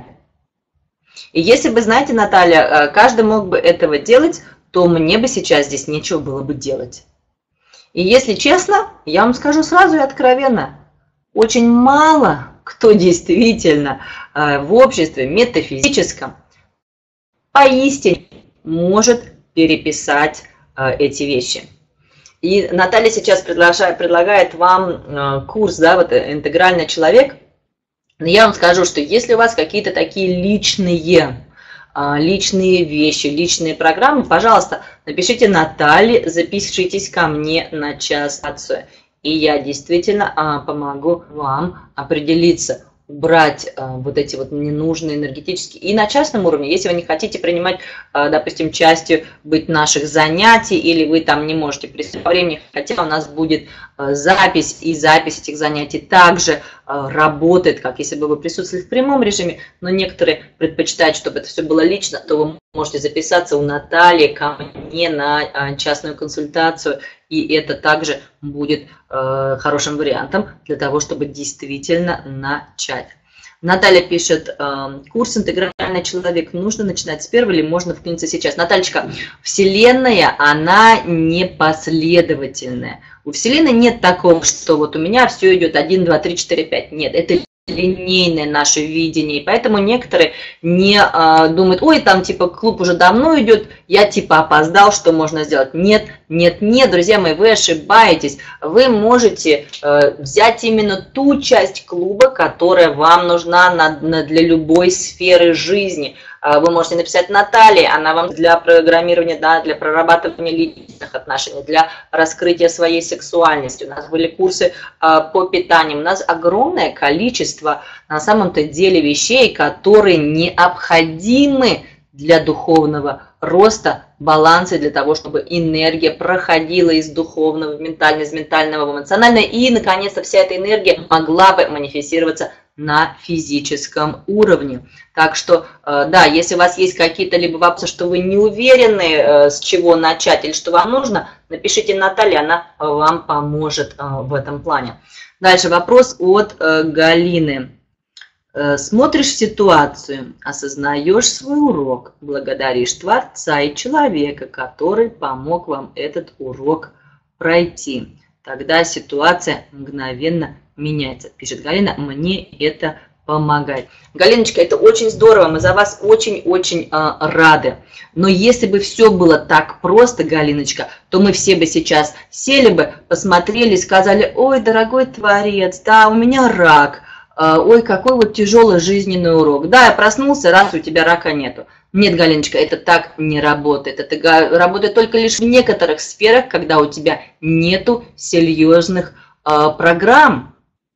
И если бы, знаете, Наталья, каждый мог бы этого делать, то мне бы сейчас здесь нечего было бы делать. И если честно, я вам скажу сразу и откровенно, очень мало кто действительно в обществе метафизическом поистине может переписать эти вещи. И Наталья сейчас предлагает вам курс, да, вот интегральный человек. Но я вам скажу, что если у вас какие-то такие личные, личные вещи, личные программы, пожалуйста, напишите Наталье, запишитесь ко мне на консультацию. И я действительно помогу вам определиться, убрать вот эти вот ненужные энергетические. И на частном уровне, если вы не хотите принимать, допустим, частью быть наших занятий, или вы там не можете присутствовать по времени, хотя у нас будет запись, и запись этих занятий также работает, как если бы вы присутствовали в прямом режиме, но некоторые предпочитают, чтобы это все было лично, то вы можете записаться у Натальи ко мне на частную консультацию, и это также будет э, хорошим вариантом для того, чтобы действительно начать. Наталья пишет, курс «Интегральный человек» нужно начинать с первого или можно вклиниться сейчас? Натальечка, Вселенная, она непоследовательная. У Вселенной нет такого, что вот у меня все идет один, два, три, четыре, пять. Нет, это линейное наше видение, и поэтому некоторые не а, думают, ой, там типа клуб уже давно идет, я типа опоздал, что можно сделать? Нет, нет, нет, друзья мои, вы ошибаетесь. Вы можете э, взять именно ту часть клуба, которая вам нужна на, на, для любой сферы жизни. Вы можете написать Наталье, она вам для программирования, да, для прорабатывания личных отношений, для раскрытия своей сексуальности. У нас были курсы а, по питанию. У нас огромное количество на самом-то деле вещей, которые необходимы для духовного роста, баланса, для того, чтобы энергия проходила из духовного в ментальное, из ментального в эмоциональное, и, наконец-то, вся эта энергия могла бы манифестироваться на физическом уровне. Так что, да, если у вас есть какие-то либо вопросы, что вы не уверены, с чего начать, или что вам нужно, напишите Наталье, она вам поможет в этом плане. Дальше вопрос от Галины. Смотришь ситуацию, осознаешь свой урок, благодаришь Творца и человека, который помог вам этот урок пройти. Тогда ситуация мгновенно меняется. Пишет Галина, мне это помогает. Галиночка, это очень здорово, мы за вас очень-очень э, рады. Но если бы все было так просто, Галиночка, то мы все бы сейчас сели бы, посмотрели, сказали, ой, дорогой Творец, да, у меня рак. Ой, какой вот тяжелый жизненный урок. Да, я проснулся, раз у тебя рака нету. Нет, Галиночка, это так не работает. Это работает только лишь в некоторых сферах, когда у тебя нету серьезных э, программ.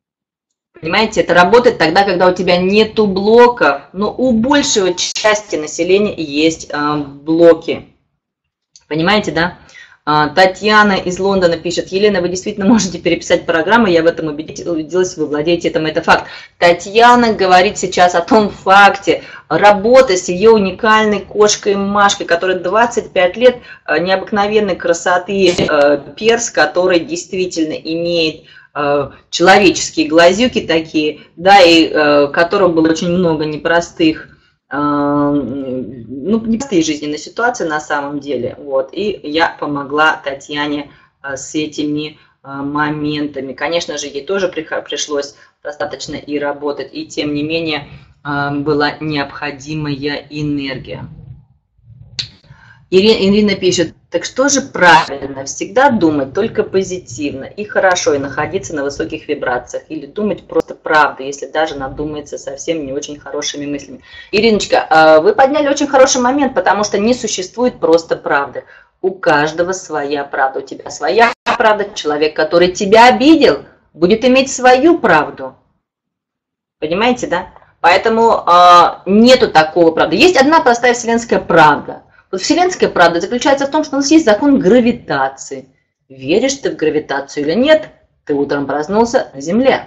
Понимаете, это работает тогда, когда у тебя нету блоков. Но у большей части населения есть э, блоки. Понимаете, да? Татьяна из Лондона пишет, Елена, вы действительно можете переписать программу, я в этом убедилась, вы владеете этим, это факт. Татьяна говорит сейчас о том факте, работа с ее уникальной кошкой Машкой, которая двадцать пять лет необыкновенной красоты, перс, который действительно имеет человеческие глазюки такие, да, и которого было очень много непростых, ну, непростые жизненные ситуации на самом деле. Вот. И я помогла Татьяне с этими моментами. Конечно же, ей тоже пришлось достаточно и работать, и тем не менее была необходимая энергия. Ирина пишет, так что же правильно, всегда думать только позитивно и хорошо, и находиться на высоких вибрациях, или думать просто правду, если даже надумается совсем не очень хорошими мыслями. Ириночка, вы подняли очень хороший момент, потому что не существует просто правды. У каждого своя правда, у тебя своя правда, человек, который тебя обидел, будет иметь свою правду. Понимаете, да? Поэтому э, нету такого правды. Есть одна простая вселенская правда. Вот вселенская правда заключается в том, что у нас есть закон гравитации. Веришь ты в гравитацию или нет, ты утром проснулся на Земле.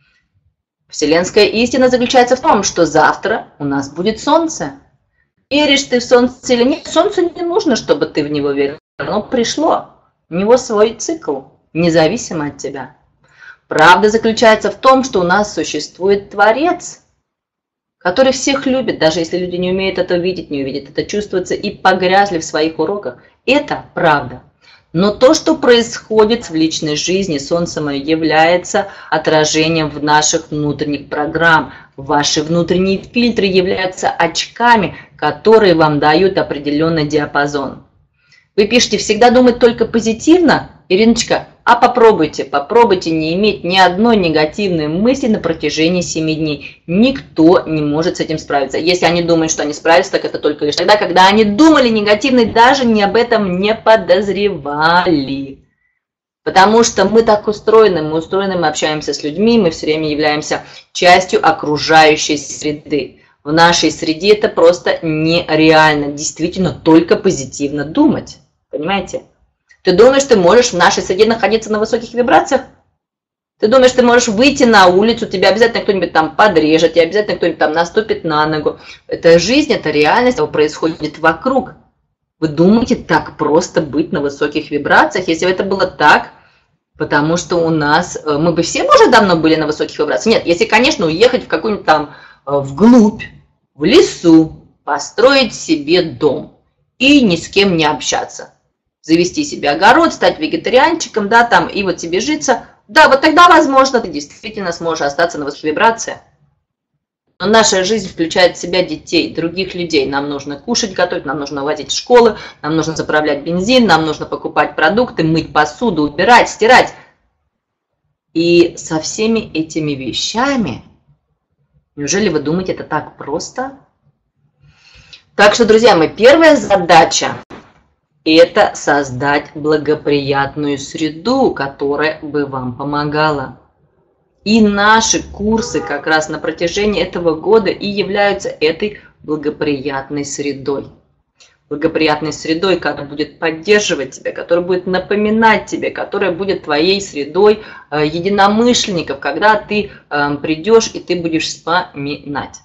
Вселенская истина заключается в том, что завтра у нас будет Солнце. Веришь ты в Солнце или нет, Солнцу не нужно, чтобы ты в него верил. Оно пришло. У него свой цикл, независимо от тебя. Правда заключается в том, что у нас существует Творец, который всех любит, даже если люди не умеют это видеть, не увидеть это, чувствуется и погрязли в своих уроках. Это правда. Но то, что происходит в личной жизни, Солнце мое, является отражением в наших внутренних программ. Ваши внутренние фильтры являются очками, которые вам дают определенный диапазон. Вы пишете, всегда думать только позитивно? Ириночка, а попробуйте, попробуйте не иметь ни одной негативной мысли на протяжении семи дней. Никто не может с этим справиться. Если они думают, что они справятся, так это только лишь тогда, когда они думали негативно и даже не об этом не подозревали. Потому что мы так устроены, мы устроены, мы общаемся с людьми, мы все время являемся частью окружающей среды. В нашей среде это просто нереально, действительно только позитивно думать. Понимаете? Ты думаешь, ты можешь в нашей среде находиться на высоких вибрациях? Ты думаешь, ты можешь выйти на улицу, тебя обязательно кто-нибудь там подрежет, тебя обязательно кто-нибудь там наступит на ногу. Это жизнь, это реальность, что происходит вокруг. Вы думаете, так просто быть на высоких вибрациях? Если бы это было так, Потому что у нас, мы бы все уже давно были на высоких вибрациях. Нет, если, конечно, уехать в какую-нибудь там вглубь, в лесу, построить себе дом и ни с кем не общаться. Завести себе огород, стать вегетарианчиком, да, там, и вот тебе житься. Да, вот тогда, возможно, ты действительно сможешь остаться на высоких вибрациях. Но наша жизнь включает в себя детей, других людей. Нам нужно кушать, готовить, нам нужно водить в школы, нам нужно заправлять бензин, нам нужно покупать продукты, мыть посуду, убирать, стирать. И со всеми этими вещами, неужели вы думаете, это так просто? Так что, друзья мои, первая задача – это создать благоприятную среду, которая бы вам помогала. И наши курсы как раз на протяжении этого года и являются этой благоприятной средой. Благоприятной средой, которая будет поддерживать тебя, которая будет напоминать тебе, которая будет твоей средой э, единомышленников, когда ты э, придешь и ты будешь вспоминать.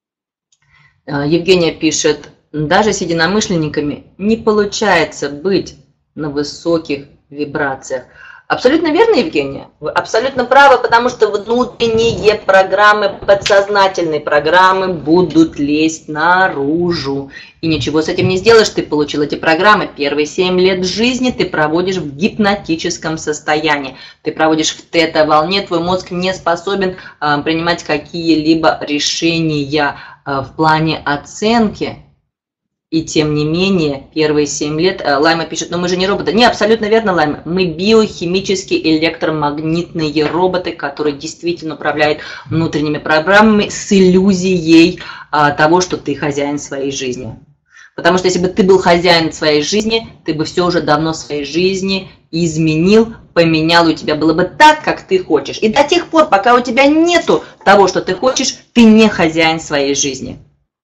Э, Евгения пишет, даже с единомышленниками не получается быть на высоких вибрациях. Абсолютно верно, Евгения. Вы абсолютно правы, потому что внутренние программы, подсознательные программы будут лезть наружу. И ничего с этим не сделаешь. Ты получил эти программы. Первые семь лет жизни ты проводишь в гипнотическом состоянии. Ты проводишь в тета-волне. Твой мозг не способен э, принимать какие-либо решения э, в плане оценки. И тем не менее, первые семь лет, Лайма пишет, но мы же не роботы. Не, абсолютно верно, Лайма. Мы биохимические электромагнитные роботы, которые действительно управляют внутренними программами с иллюзией а, того, что ты хозяин своей жизни. Потому что если бы ты был хозяин своей жизни, ты бы все уже давно в своей жизни изменил, поменял, и у тебя было бы так, как ты хочешь. И до тех пор, пока у тебя нету того, что ты хочешь, ты не хозяин своей жизни.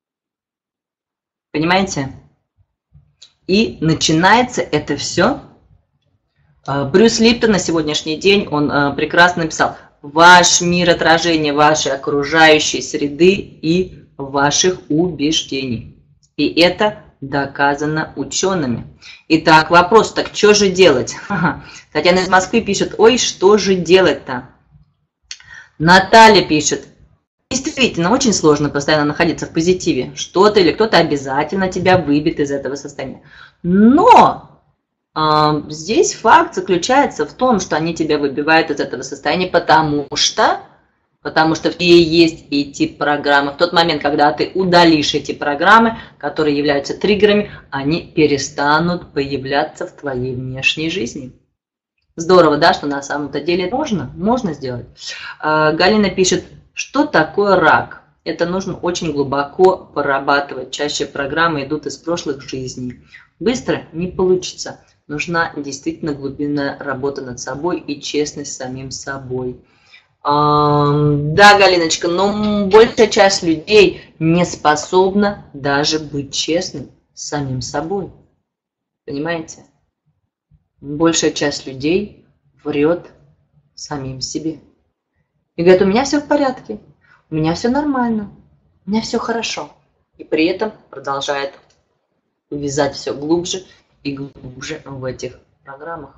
Понимаете? И начинается это все. Брюс Липтон на сегодняшний день, он прекрасно написал, ваш мир отражение вашей окружающей среды и ваших убеждений. И это доказано учеными. Итак, вопрос, так что же делать? Ага. Татьяна из Москвы пишет, ой, что же делать-то? Наталья пишет, действительно, очень сложно постоянно находиться в позитиве. Что-то или кто-то обязательно тебя выбьет из этого состояния. Но э, здесь факт заключается в том, что они тебя выбивают из этого состояния, потому что, потому что в тебе есть эти программы. В тот момент, когда ты удалишь эти программы, которые являются триггерами, они перестанут появляться в твоей внешней жизни. Здорово, да, что на самом-то деле можно, можно сделать. Э, Галина пишет, что такое рак? Это нужно очень глубоко прорабатывать. Чаще программы идут из прошлых жизней. Быстро не получится. Нужна действительно глубинная работа над собой и честность с самим собой. Да, Галиночка, но большая часть людей не способна даже быть честным с самим собой. Понимаете? Большая часть людей врет самим себе. И говорят, у меня все в порядке, у меня все нормально, у меня все хорошо. И при этом продолжает увязать все глубже и глубже в этих программах.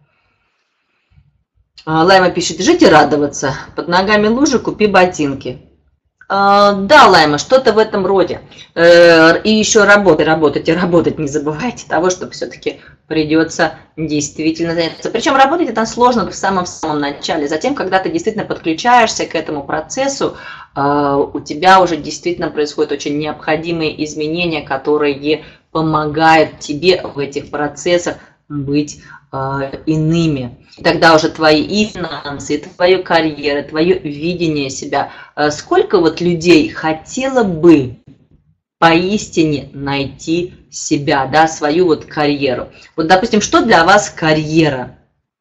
Лайма пишет, жить и радоваться. Под ногами лужи, купи ботинки. Да, Лайма, что-то в этом роде. И еще работать, работать и работать. Не забывайте того, что все-таки придется действительно заняться. Причем работать это сложно в самом-самом начале. Затем, когда ты действительно подключаешься к этому процессу, у тебя уже действительно происходят очень необходимые изменения, которые помогают тебе в этих процессах быть иными. И тогда уже твои и финансы, и твоя карьера, твое видение себя. Сколько вот людей хотело бы поистине найти себя, да, свою вот карьеру. Вот, допустим, что для вас карьера?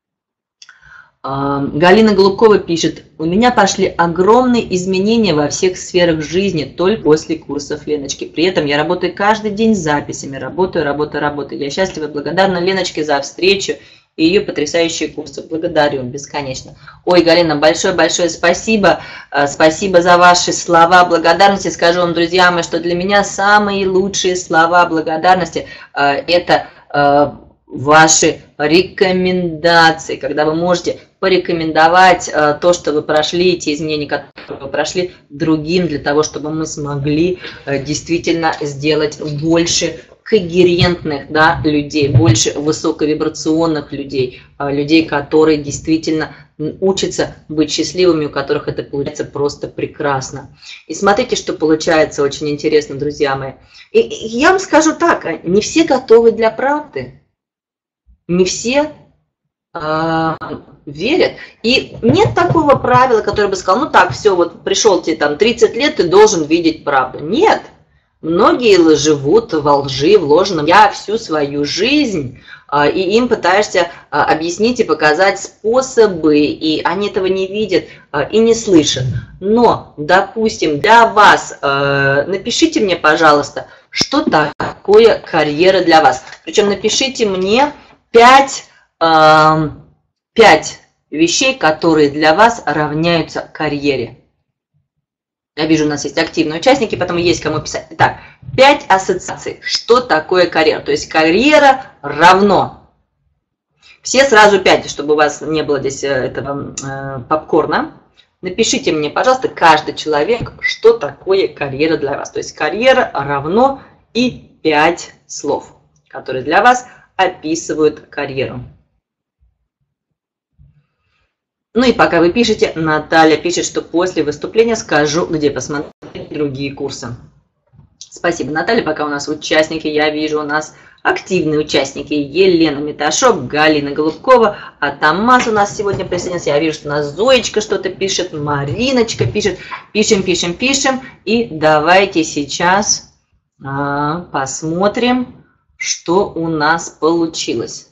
Галина Голубкова пишет, у меня пошли огромные изменения во всех сферах жизни только после курсов Леночки. При этом я работаю каждый день с записями, работаю, работаю, работаю. Я счастлива и благодарна Леночке за встречу и ее потрясающие курсы. Благодарю бесконечно. Ой, Галина, большое-большое спасибо. Спасибо за ваши слова благодарности. Скажу вам, друзья мои, что для меня самые лучшие слова благодарности – это ваши рекомендаций, когда вы можете порекомендовать э, то, что вы прошли, те изменения, которые вы прошли, другим, для того, чтобы мы смогли э, действительно сделать больше когерентных, да, людей, больше высоковибрационных людей, э, людей, которые действительно учатся быть счастливыми, у которых это получается просто прекрасно. И смотрите, что получается очень интересно, друзья мои. И, и я вам скажу так, не все готовы для правды. Не все э, верят. И нет такого правила, которое бы сказал, ну так, все, вот пришел тебе там тридцать лет, ты должен видеть правду. Нет. Многие живут во лжи, в ложном. Я всю свою жизнь, э, и им пытаешься э, объяснить и показать способы, и они этого не видят э, и не слышат. Но, допустим, для вас, э, напишите мне, пожалуйста, что такое карьера для вас. Причем напишите мне Пять, э, пять вещей, которые для вас равняются карьере. Я вижу, у нас есть активные участники, поэтому есть кому писать. Итак, пять ассоциаций. Что такое карьера? То есть карьера равно. Все сразу пять, чтобы у вас не было здесь этого э, попкорна. Напишите мне, пожалуйста, каждый человек, что такое карьера для вас. То есть карьера равно и пять слов, которые для вас описывают карьеру. Ну и пока вы пишете, Наталья пишет, что после выступления скажу, где посмотреть другие курсы. Спасибо, Наталья. Пока у нас участники, я вижу, у нас активные участники. Елена Миташок, Галина Голубкова, а Тамас у нас сегодня присоединился. Я вижу, что у нас Зоечка что-то пишет, Мариночка пишет. Пишем, пишем, пишем. И давайте сейчас а, посмотрим, что у нас получилось.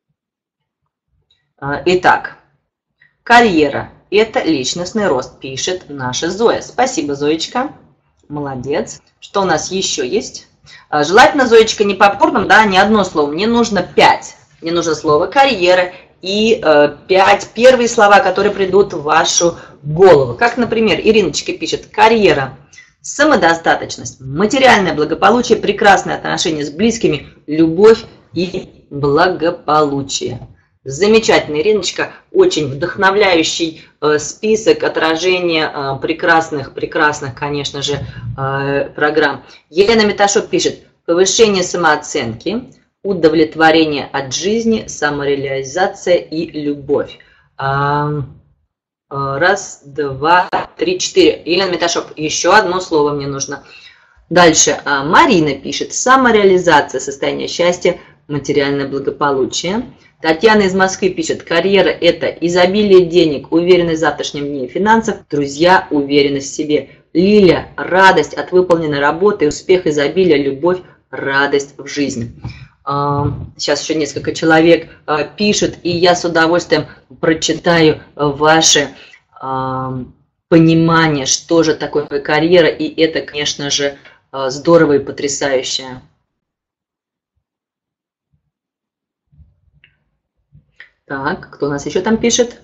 Итак, карьера – это личностный рост, пишет наша Зоя. Спасибо, Зоечка. Молодец. Что у нас еще есть? Желательно, Зоечка, не попкорном, да, не одно слово. Мне нужно пять. Мне нужно слово карьера и э, пять первые слова, которые придут в вашу голову. Как, например, Ириночка пишет: карьера. Самодостаточность, материальное благополучие, прекрасные отношения с близкими, любовь и благополучие. Замечательно, Ириночка, очень вдохновляющий э, список отражения э, прекрасных, прекрасных, конечно же, э, программ. Елена Миташок пишет: повышение самооценки, удовлетворение от жизни, самореализация и любовь. Э, Раз, два, три, четыре. Елена Миташок, еще одно слово мне нужно. Дальше. Марина пишет: самореализация, состояние счастья, материальное благополучие. Татьяна из Москвы пишет: карьера – это изобилие денег, уверенность в завтрашнем дне финансов, друзья, уверенность в себе. Лиля – радость от выполненной работы, успех, изобилие, любовь, радость в жизни. Сейчас еще несколько человек пишут, и я с удовольствием прочитаю ваше понимание, что же такое карьера, и это, конечно же, здорово и потрясающе. Так, кто у нас еще там пишет?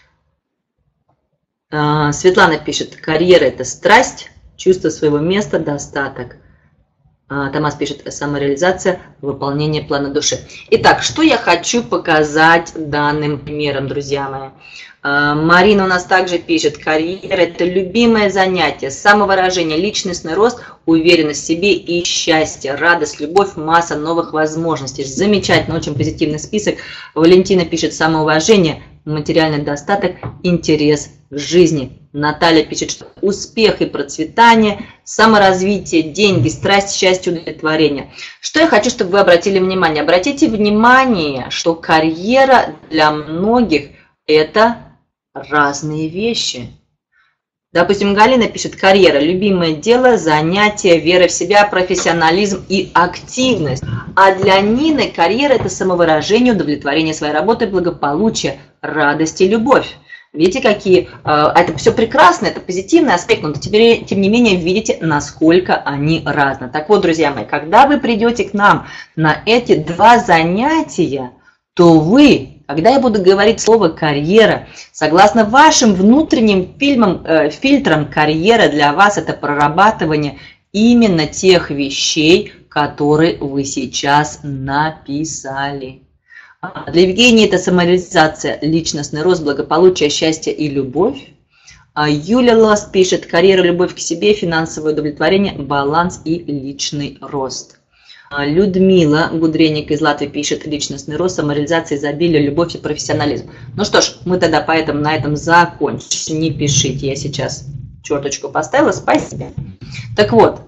Светлана пишет: карьера – это страсть, чувство своего места, достаток. Томас пишет: самореализация, выполнение плана души. Итак, что я хочу показать данным примером, друзья мои? Марина у нас также пишет: карьера – это любимое занятие, самовыражение, личностный рост, уверенность в себе и счастье, радость, любовь, масса новых возможностей. Замечательно, очень позитивный список. Валентина пишет: самоуважение, материальный достаток, интерес к жизни. Наталья пишет, что успех и процветание, саморазвитие, деньги, страсть, счастье, удовлетворение. Что я хочу, чтобы вы обратили внимание? Обратите внимание, что карьера для многих – это разные вещи. Допустим, Галина пишет: карьера, любимое дело, занятие, вера в себя, профессионализм и активность. А для Нины карьера – это самовыражение, удовлетворение своей работы, благополучие, радость и любовь. Видите, какие, это все прекрасно, это позитивный аспект, но теперь, тем не менее, видите, насколько они разные. Так вот, друзья мои, когда вы придете к нам на эти два занятия, то вы, когда я буду говорить слово «карьера», согласно вашим внутренним фильмам, э, фильтрам, карьера для вас – это прорабатывание именно тех вещей, которые вы сейчас написали. Для Евгении это самореализация, личностный рост, благополучие, счастье и любовь. Юля Ласт пишет: карьера, любовь к себе, финансовое удовлетворение, баланс и личный рост. Людмила Гудреник из Латвии пишет: личностный рост, самореализация, изобилие, любовь и профессионализм. Ну что ж, мы тогда поэтому на этом закончим. Не пишите, я сейчас черточку поставила, спасибо. Так вот,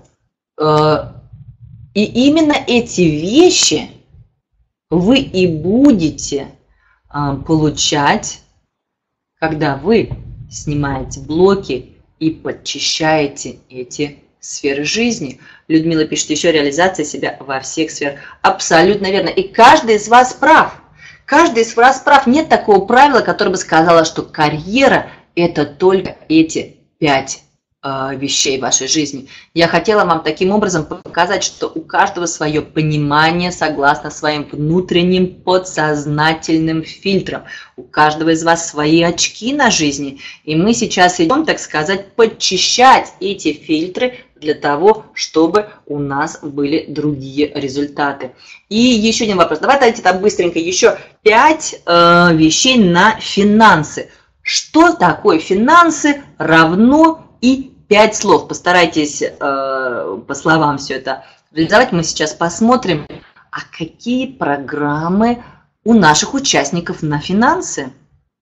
и именно эти вещи вы и будете получать, когда вы снимаете блоки и подчищаете эти сферы жизни. Людмила пишет: еще реализация себя во всех сферах. Абсолютно верно. И каждый из вас прав. Каждый из вас прав. Нет такого правила, которое бы сказало, что карьера – это только эти пять э, вещей в вашей жизни. Я хотела вам таким образом показать, что у каждого свое понимание согласно своим внутренним подсознательным фильтрам. У каждого из вас свои очки на жизни. И мы сейчас идем, так сказать, подчищать эти фильтры для того, чтобы у нас были другие результаты. И еще один вопрос. Давайте там быстренько еще пять э, вещей на финансы. Что такое финансы равно и пять слов? Постарайтесь э, по словам все это реализовать. Мы сейчас посмотрим, а какие программы у наших участников на финансы.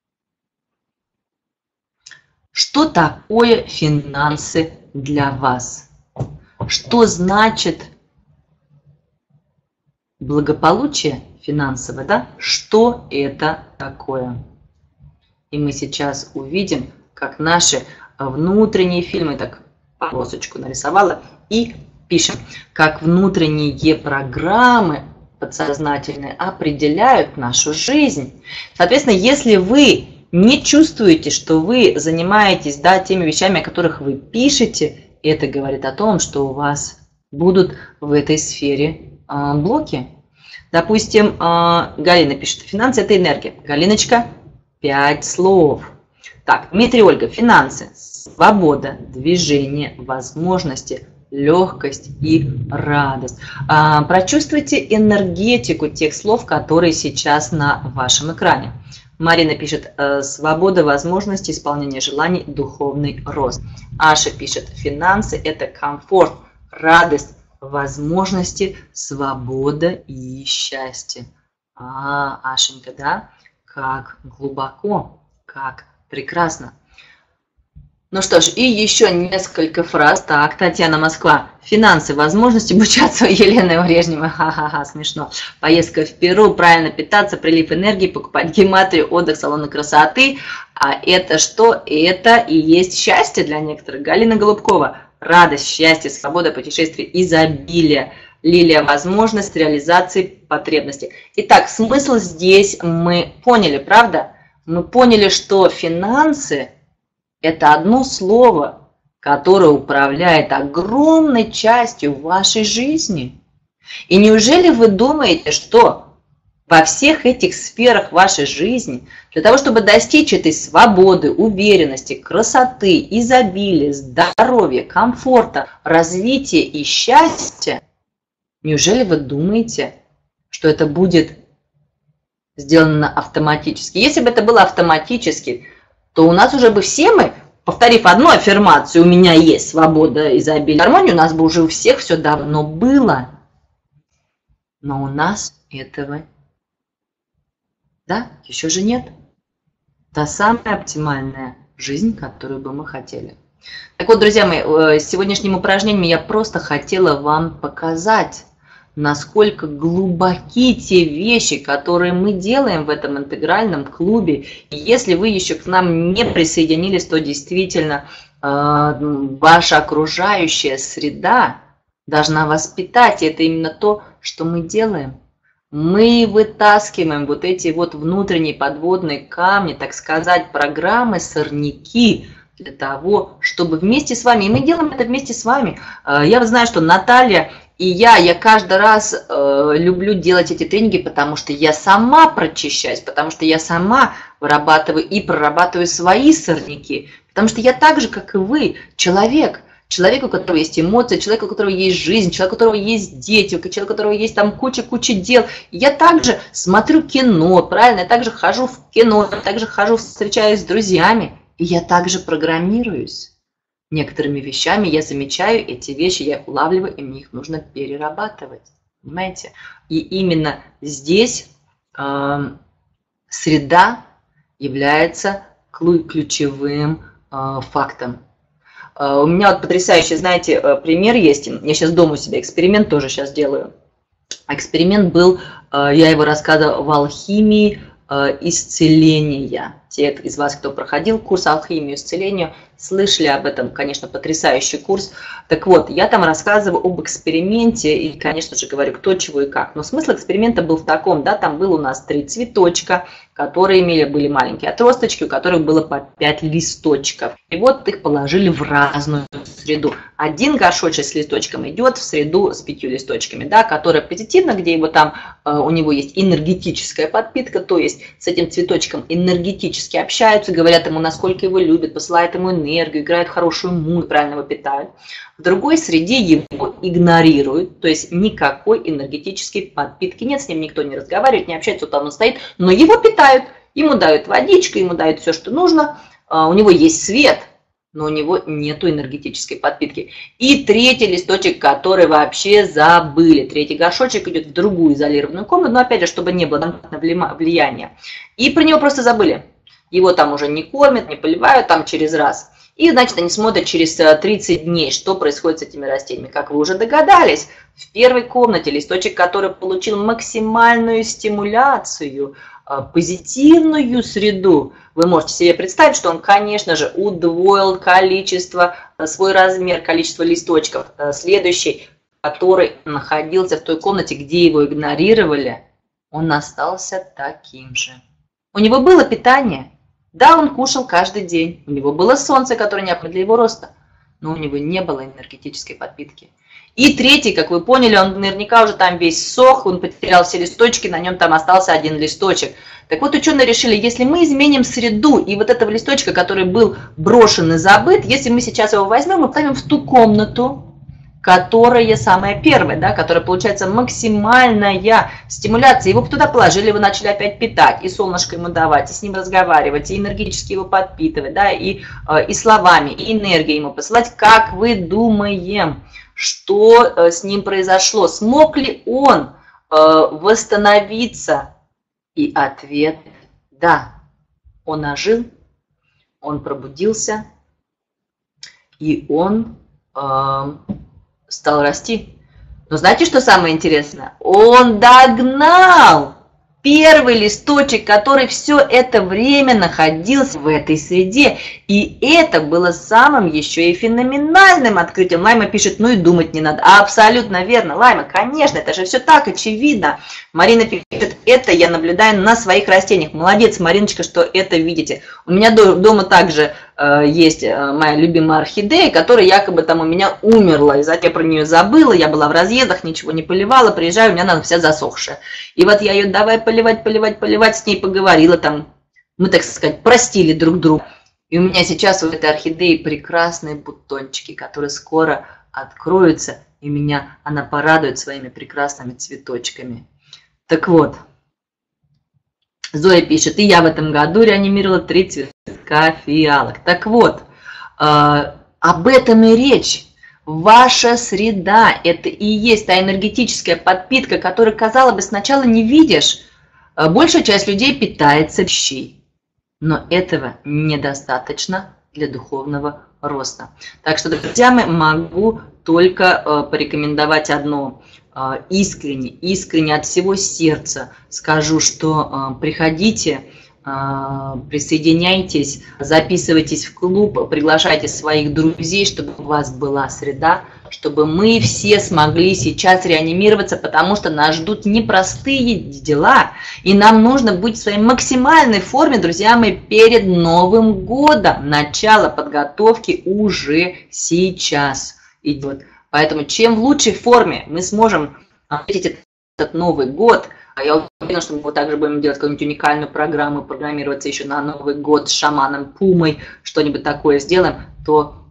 Что такое финансы для вас? Что значит благополучие финансовое, да? Что это такое? И мы сейчас увидим, как наши внутренние фильмы, так полосочку нарисовала, и пишем, как внутренние программы подсознательные определяют нашу жизнь. Соответственно, если вы не чувствуете, что вы занимаетесь, да, теми вещами, о которых вы пишете, это говорит о том, что у вас будут в этой сфере э, блоки. Допустим, э, Галина пишет: финансы – это энергия. Галиночка, пять слов. Так, Дмитрий, Ольга: финансы, свобода, движение, возможности, легкость и радость. А, прочувствуйте энергетику тех слов, которые сейчас на вашем экране. Марина пишет: свобода, возможности, исполнение желаний, духовный рост. Аша пишет: финансы – это комфорт, радость, возможности, свобода и счастье. А, Ашенька, да? Как глубоко, как прекрасно. Ну что ж, и еще несколько фраз. Так, Татьяна, Москва: финансы, возможности, обучаться у Елены Брежневой. Ха-ха-ха, смешно. Поездка в Перу, правильно питаться, прилив энергии, покупать гематрию, отдых, салоны красоты. А это что? Это и есть счастье для некоторых. Галина Голубкова: радость, счастье, свобода, путешествие, изобилие. Лилия: возможность реализации потребностей. Итак, смысл здесь мы поняли, правда? Мы поняли, что финансы – это одно слово, которое управляет огромной частью вашей жизни. И неужели вы думаете, что во всех этих сферах вашей жизни, для того, чтобы достичь этой свободы, уверенности, красоты, изобилия, здоровья, комфорта, развития и счастья, неужели вы думаете, что это будет сделано автоматически? Если бы это было автоматически, то у нас уже бы все мы, повторив одну аффирмацию: у меня есть свобода, изобилие, гармония, у нас бы уже у всех все давно было. Но у нас этого, да, еще же нет. Та самая оптимальная жизнь, которую бы мы хотели. Так вот, друзья мои, сегодняшним упражнением я просто хотела вам показать, насколько глубоки те вещи, которые мы делаем в этом интегральном клубе. И если вы еще к нам не присоединились, то действительно э, ваша окружающая среда должна воспитать. И это именно то, что мы делаем. Мы вытаскиваем вот эти вот внутренние подводные камни, так сказать, программы, сорняки, для того, чтобы вместе с вами, и мы делаем это вместе с вами. Я вот знаю, что Наталья и я, я каждый раз э, люблю делать эти тренинги, потому что я сама прочищаюсь, потому что я сама вырабатываю и прорабатываю свои сорняки, потому что я так же, как и вы, человек, Человек, у которого есть эмоции, человек, у которого есть жизнь, человек, у которого есть дети, человек, у которого есть там куча-куча дел. Я также смотрю кино, правильно? Я также хожу в кино, я также хожу, встречаюсь с друзьями. И я также программируюсь. Некоторыми вещами я замечаю эти вещи, я их улавливаю, и мне их нужно перерабатывать. Понимаете? И именно здесь э, среда является ключевым э, фактом. Э, у меня вот потрясающий, знаете, э, пример есть. Я сейчас дома у себя эксперимент тоже сейчас делаю. Эксперимент был, э, я его рассказывала в алхимии э, исцеления. Те из вас, кто проходил курс алхимии исцелению, слышали об этом, конечно, потрясающий курс. Так вот, я там рассказываю об эксперименте и, конечно же, говорю, кто, чего и как. Но смысл эксперимента был в таком, да, там было у нас три цветочка, которые имели, были маленькие отросточки, у которых было по пять листочков. И вот их положили в разную среду. Один горшочек с листочком идет в среду с пятью листочками, да, которая позитивна, где его там, э, у него есть энергетическая подпитка, то есть с этим цветочком энергетически общаются, говорят ему, насколько его любят, посылают ему энергию, играют хорошую музыку, правильно его питают. В другой среде его игнорируют, то есть никакой энергетической подпитки нет, с ним никто не разговаривает, не общается, вот там он стоит, но его питают, ему дают водичку, ему дают все, что нужно, у него есть свет, но у него нету энергетической подпитки. И третий листочек, который вообще забыли. Третий горшочек идет в другую изолированную комнату, но опять же, чтобы не было влияния. И про него просто забыли. Его там уже не кормят, не поливают там через раз. И, значит, они смотрят через тридцать дней, что происходит с этими растениями. Как вы уже догадались, в первой комнате листочек, который получил максимальную стимуляцию, позитивную среду, вы можете себе представить, что он, конечно же, удвоил количество, свой размер, количество листочков. Следующий, который находился в той комнате, где его игнорировали, он остался таким же. У него было питание. Да, он кушал каждый день. У него было солнце, которое необходимо для его роста. Но у него не было энергетической подпитки. И третий, как вы поняли, он наверняка уже там весь сох, он потерял все листочки, на нем там остался один листочек. Так вот, ученые решили, если мы изменим среду, и вот этого листочка, который был брошен и забыт, если мы сейчас его возьмем и поставим в ту комнату, которая самая первая, да, которая получается максимальная стимуляция. Его туда положили, его начали опять питать, и солнышко ему давать, и с ним разговаривать, и энергетически его подпитывать, да, и, и словами, и энергией ему посылать. Как вы думаем, что с ним произошло? Смог ли он восстановиться? И ответ – да. Он ожил, он пробудился, и он э, стал расти. Но знаете, что самое интересное? Он догнал первый листочек, который все это время находился в этой среде. И это было самым еще и феноменальным открытием. Лайма пишет, ну и думать не надо. А абсолютно верно, Лайма, конечно, это же все так очевидно. Марина пишет, это я наблюдаю на своих растениях. Молодец, Мариночка, что это видите. У меня дома также э, есть моя любимая орхидея, которая якобы там у меня умерла. И затем я про нее забыла, я была в разъездах, ничего не поливала, приезжаю, у меня она вся засохшая. И вот я ее давай поливать, поливать, поливать, с ней поговорила там. Мы, так сказать, простили друг друга. И у меня сейчас у этой орхидеи прекрасные бутончики, которые скоро откроются, и меня она порадует своими прекрасными цветочками. Так вот, Зоя пишет, и я в этом году реанимировала три цветка фиалок. Так вот, э, об этом и речь. Ваша среда – это и есть та энергетическая подпитка, которую, казалось бы, сначала не видишь. Большая часть людей питается пищей. Но этого недостаточно для духовного роста. Так что, друзья мои, могу только э, порекомендовать одно. Э, искренне, искренне от всего сердца скажу, что э, приходите, э, присоединяйтесь, записывайтесь в клуб, приглашайте своих друзей, чтобы у вас была среда, чтобы мы все смогли сейчас реанимироваться, потому что нас ждут непростые дела, и нам нужно быть в своей максимальной форме, друзья мои, перед Новым годом. Начало подготовки уже сейчас идет. Поэтому чем в лучшей форме мы сможем отметить этот Новый год, я уверена, что мы также будем делать какую-нибудь уникальную программу, программироваться еще на Новый год с шаманом Пумой, что-нибудь такое сделаем, то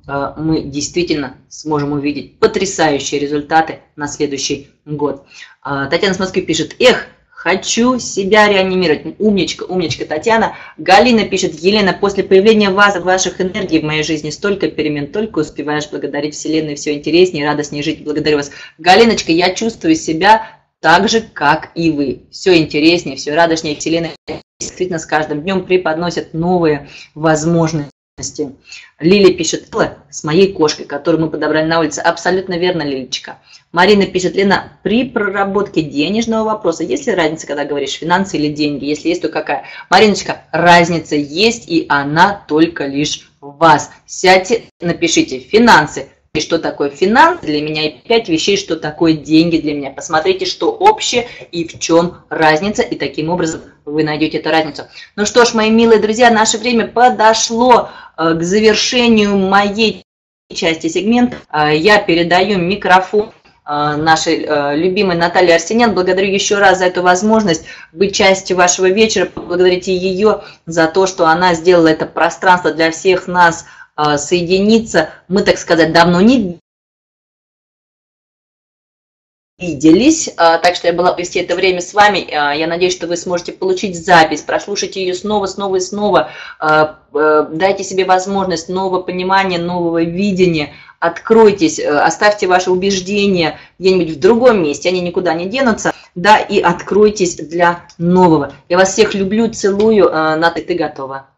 мы действительно сможем увидеть потрясающие результаты на следующий год. Татьяна с Москвы пишет: эх, хочу себя реанимировать. Умничка, умничка, Татьяна. Галина пишет: Елена, после появления вас, ваших энергий в моей жизни столько перемен, только успеваешь благодарить Вселенную, все интереснее, радостнее жить. Благодарю вас. Галиночка, я чувствую себя так же, как и вы. Все интереснее, все радостнее. Вселенная действительно с каждым днем преподносит новые возможности. Лилия пишет: с моей кошкой, которую мы подобрали на улице. Абсолютно верно, Лилечка. Марина пишет: Лена, при проработке денежного вопроса есть ли разница, когда говоришь финансы или деньги? Если есть, то какая? Мариночка, разница есть, и она только лишь в вас. Сядьте, напишите финансы. И что такое финансы для меня, и пять вещей, что такое деньги для меня. Посмотрите, что общее и в чем разница, и таким образом вы найдете эту разницу. Ну что ж, мои милые друзья, наше время подошло к завершению моей части сегмента. Я передаю микрофон нашей любимой Наталье Арсенян. Благодарю еще раз за эту возможность быть частью вашего вечера. Поблагодарите ее за то, что она сделала это пространство для всех нас соединиться. Мы, так сказать, давно не виделись, так что я была провести это время с вами. Я надеюсь, что вы сможете получить запись, прослушать ее снова, снова и снова. Дайте себе возможность нового понимания, нового видения. Откройтесь, оставьте ваши убеждения где-нибудь в другом месте, они никуда не денутся, да, и откройтесь для нового. Я вас всех люблю, целую. Ната, ты готова?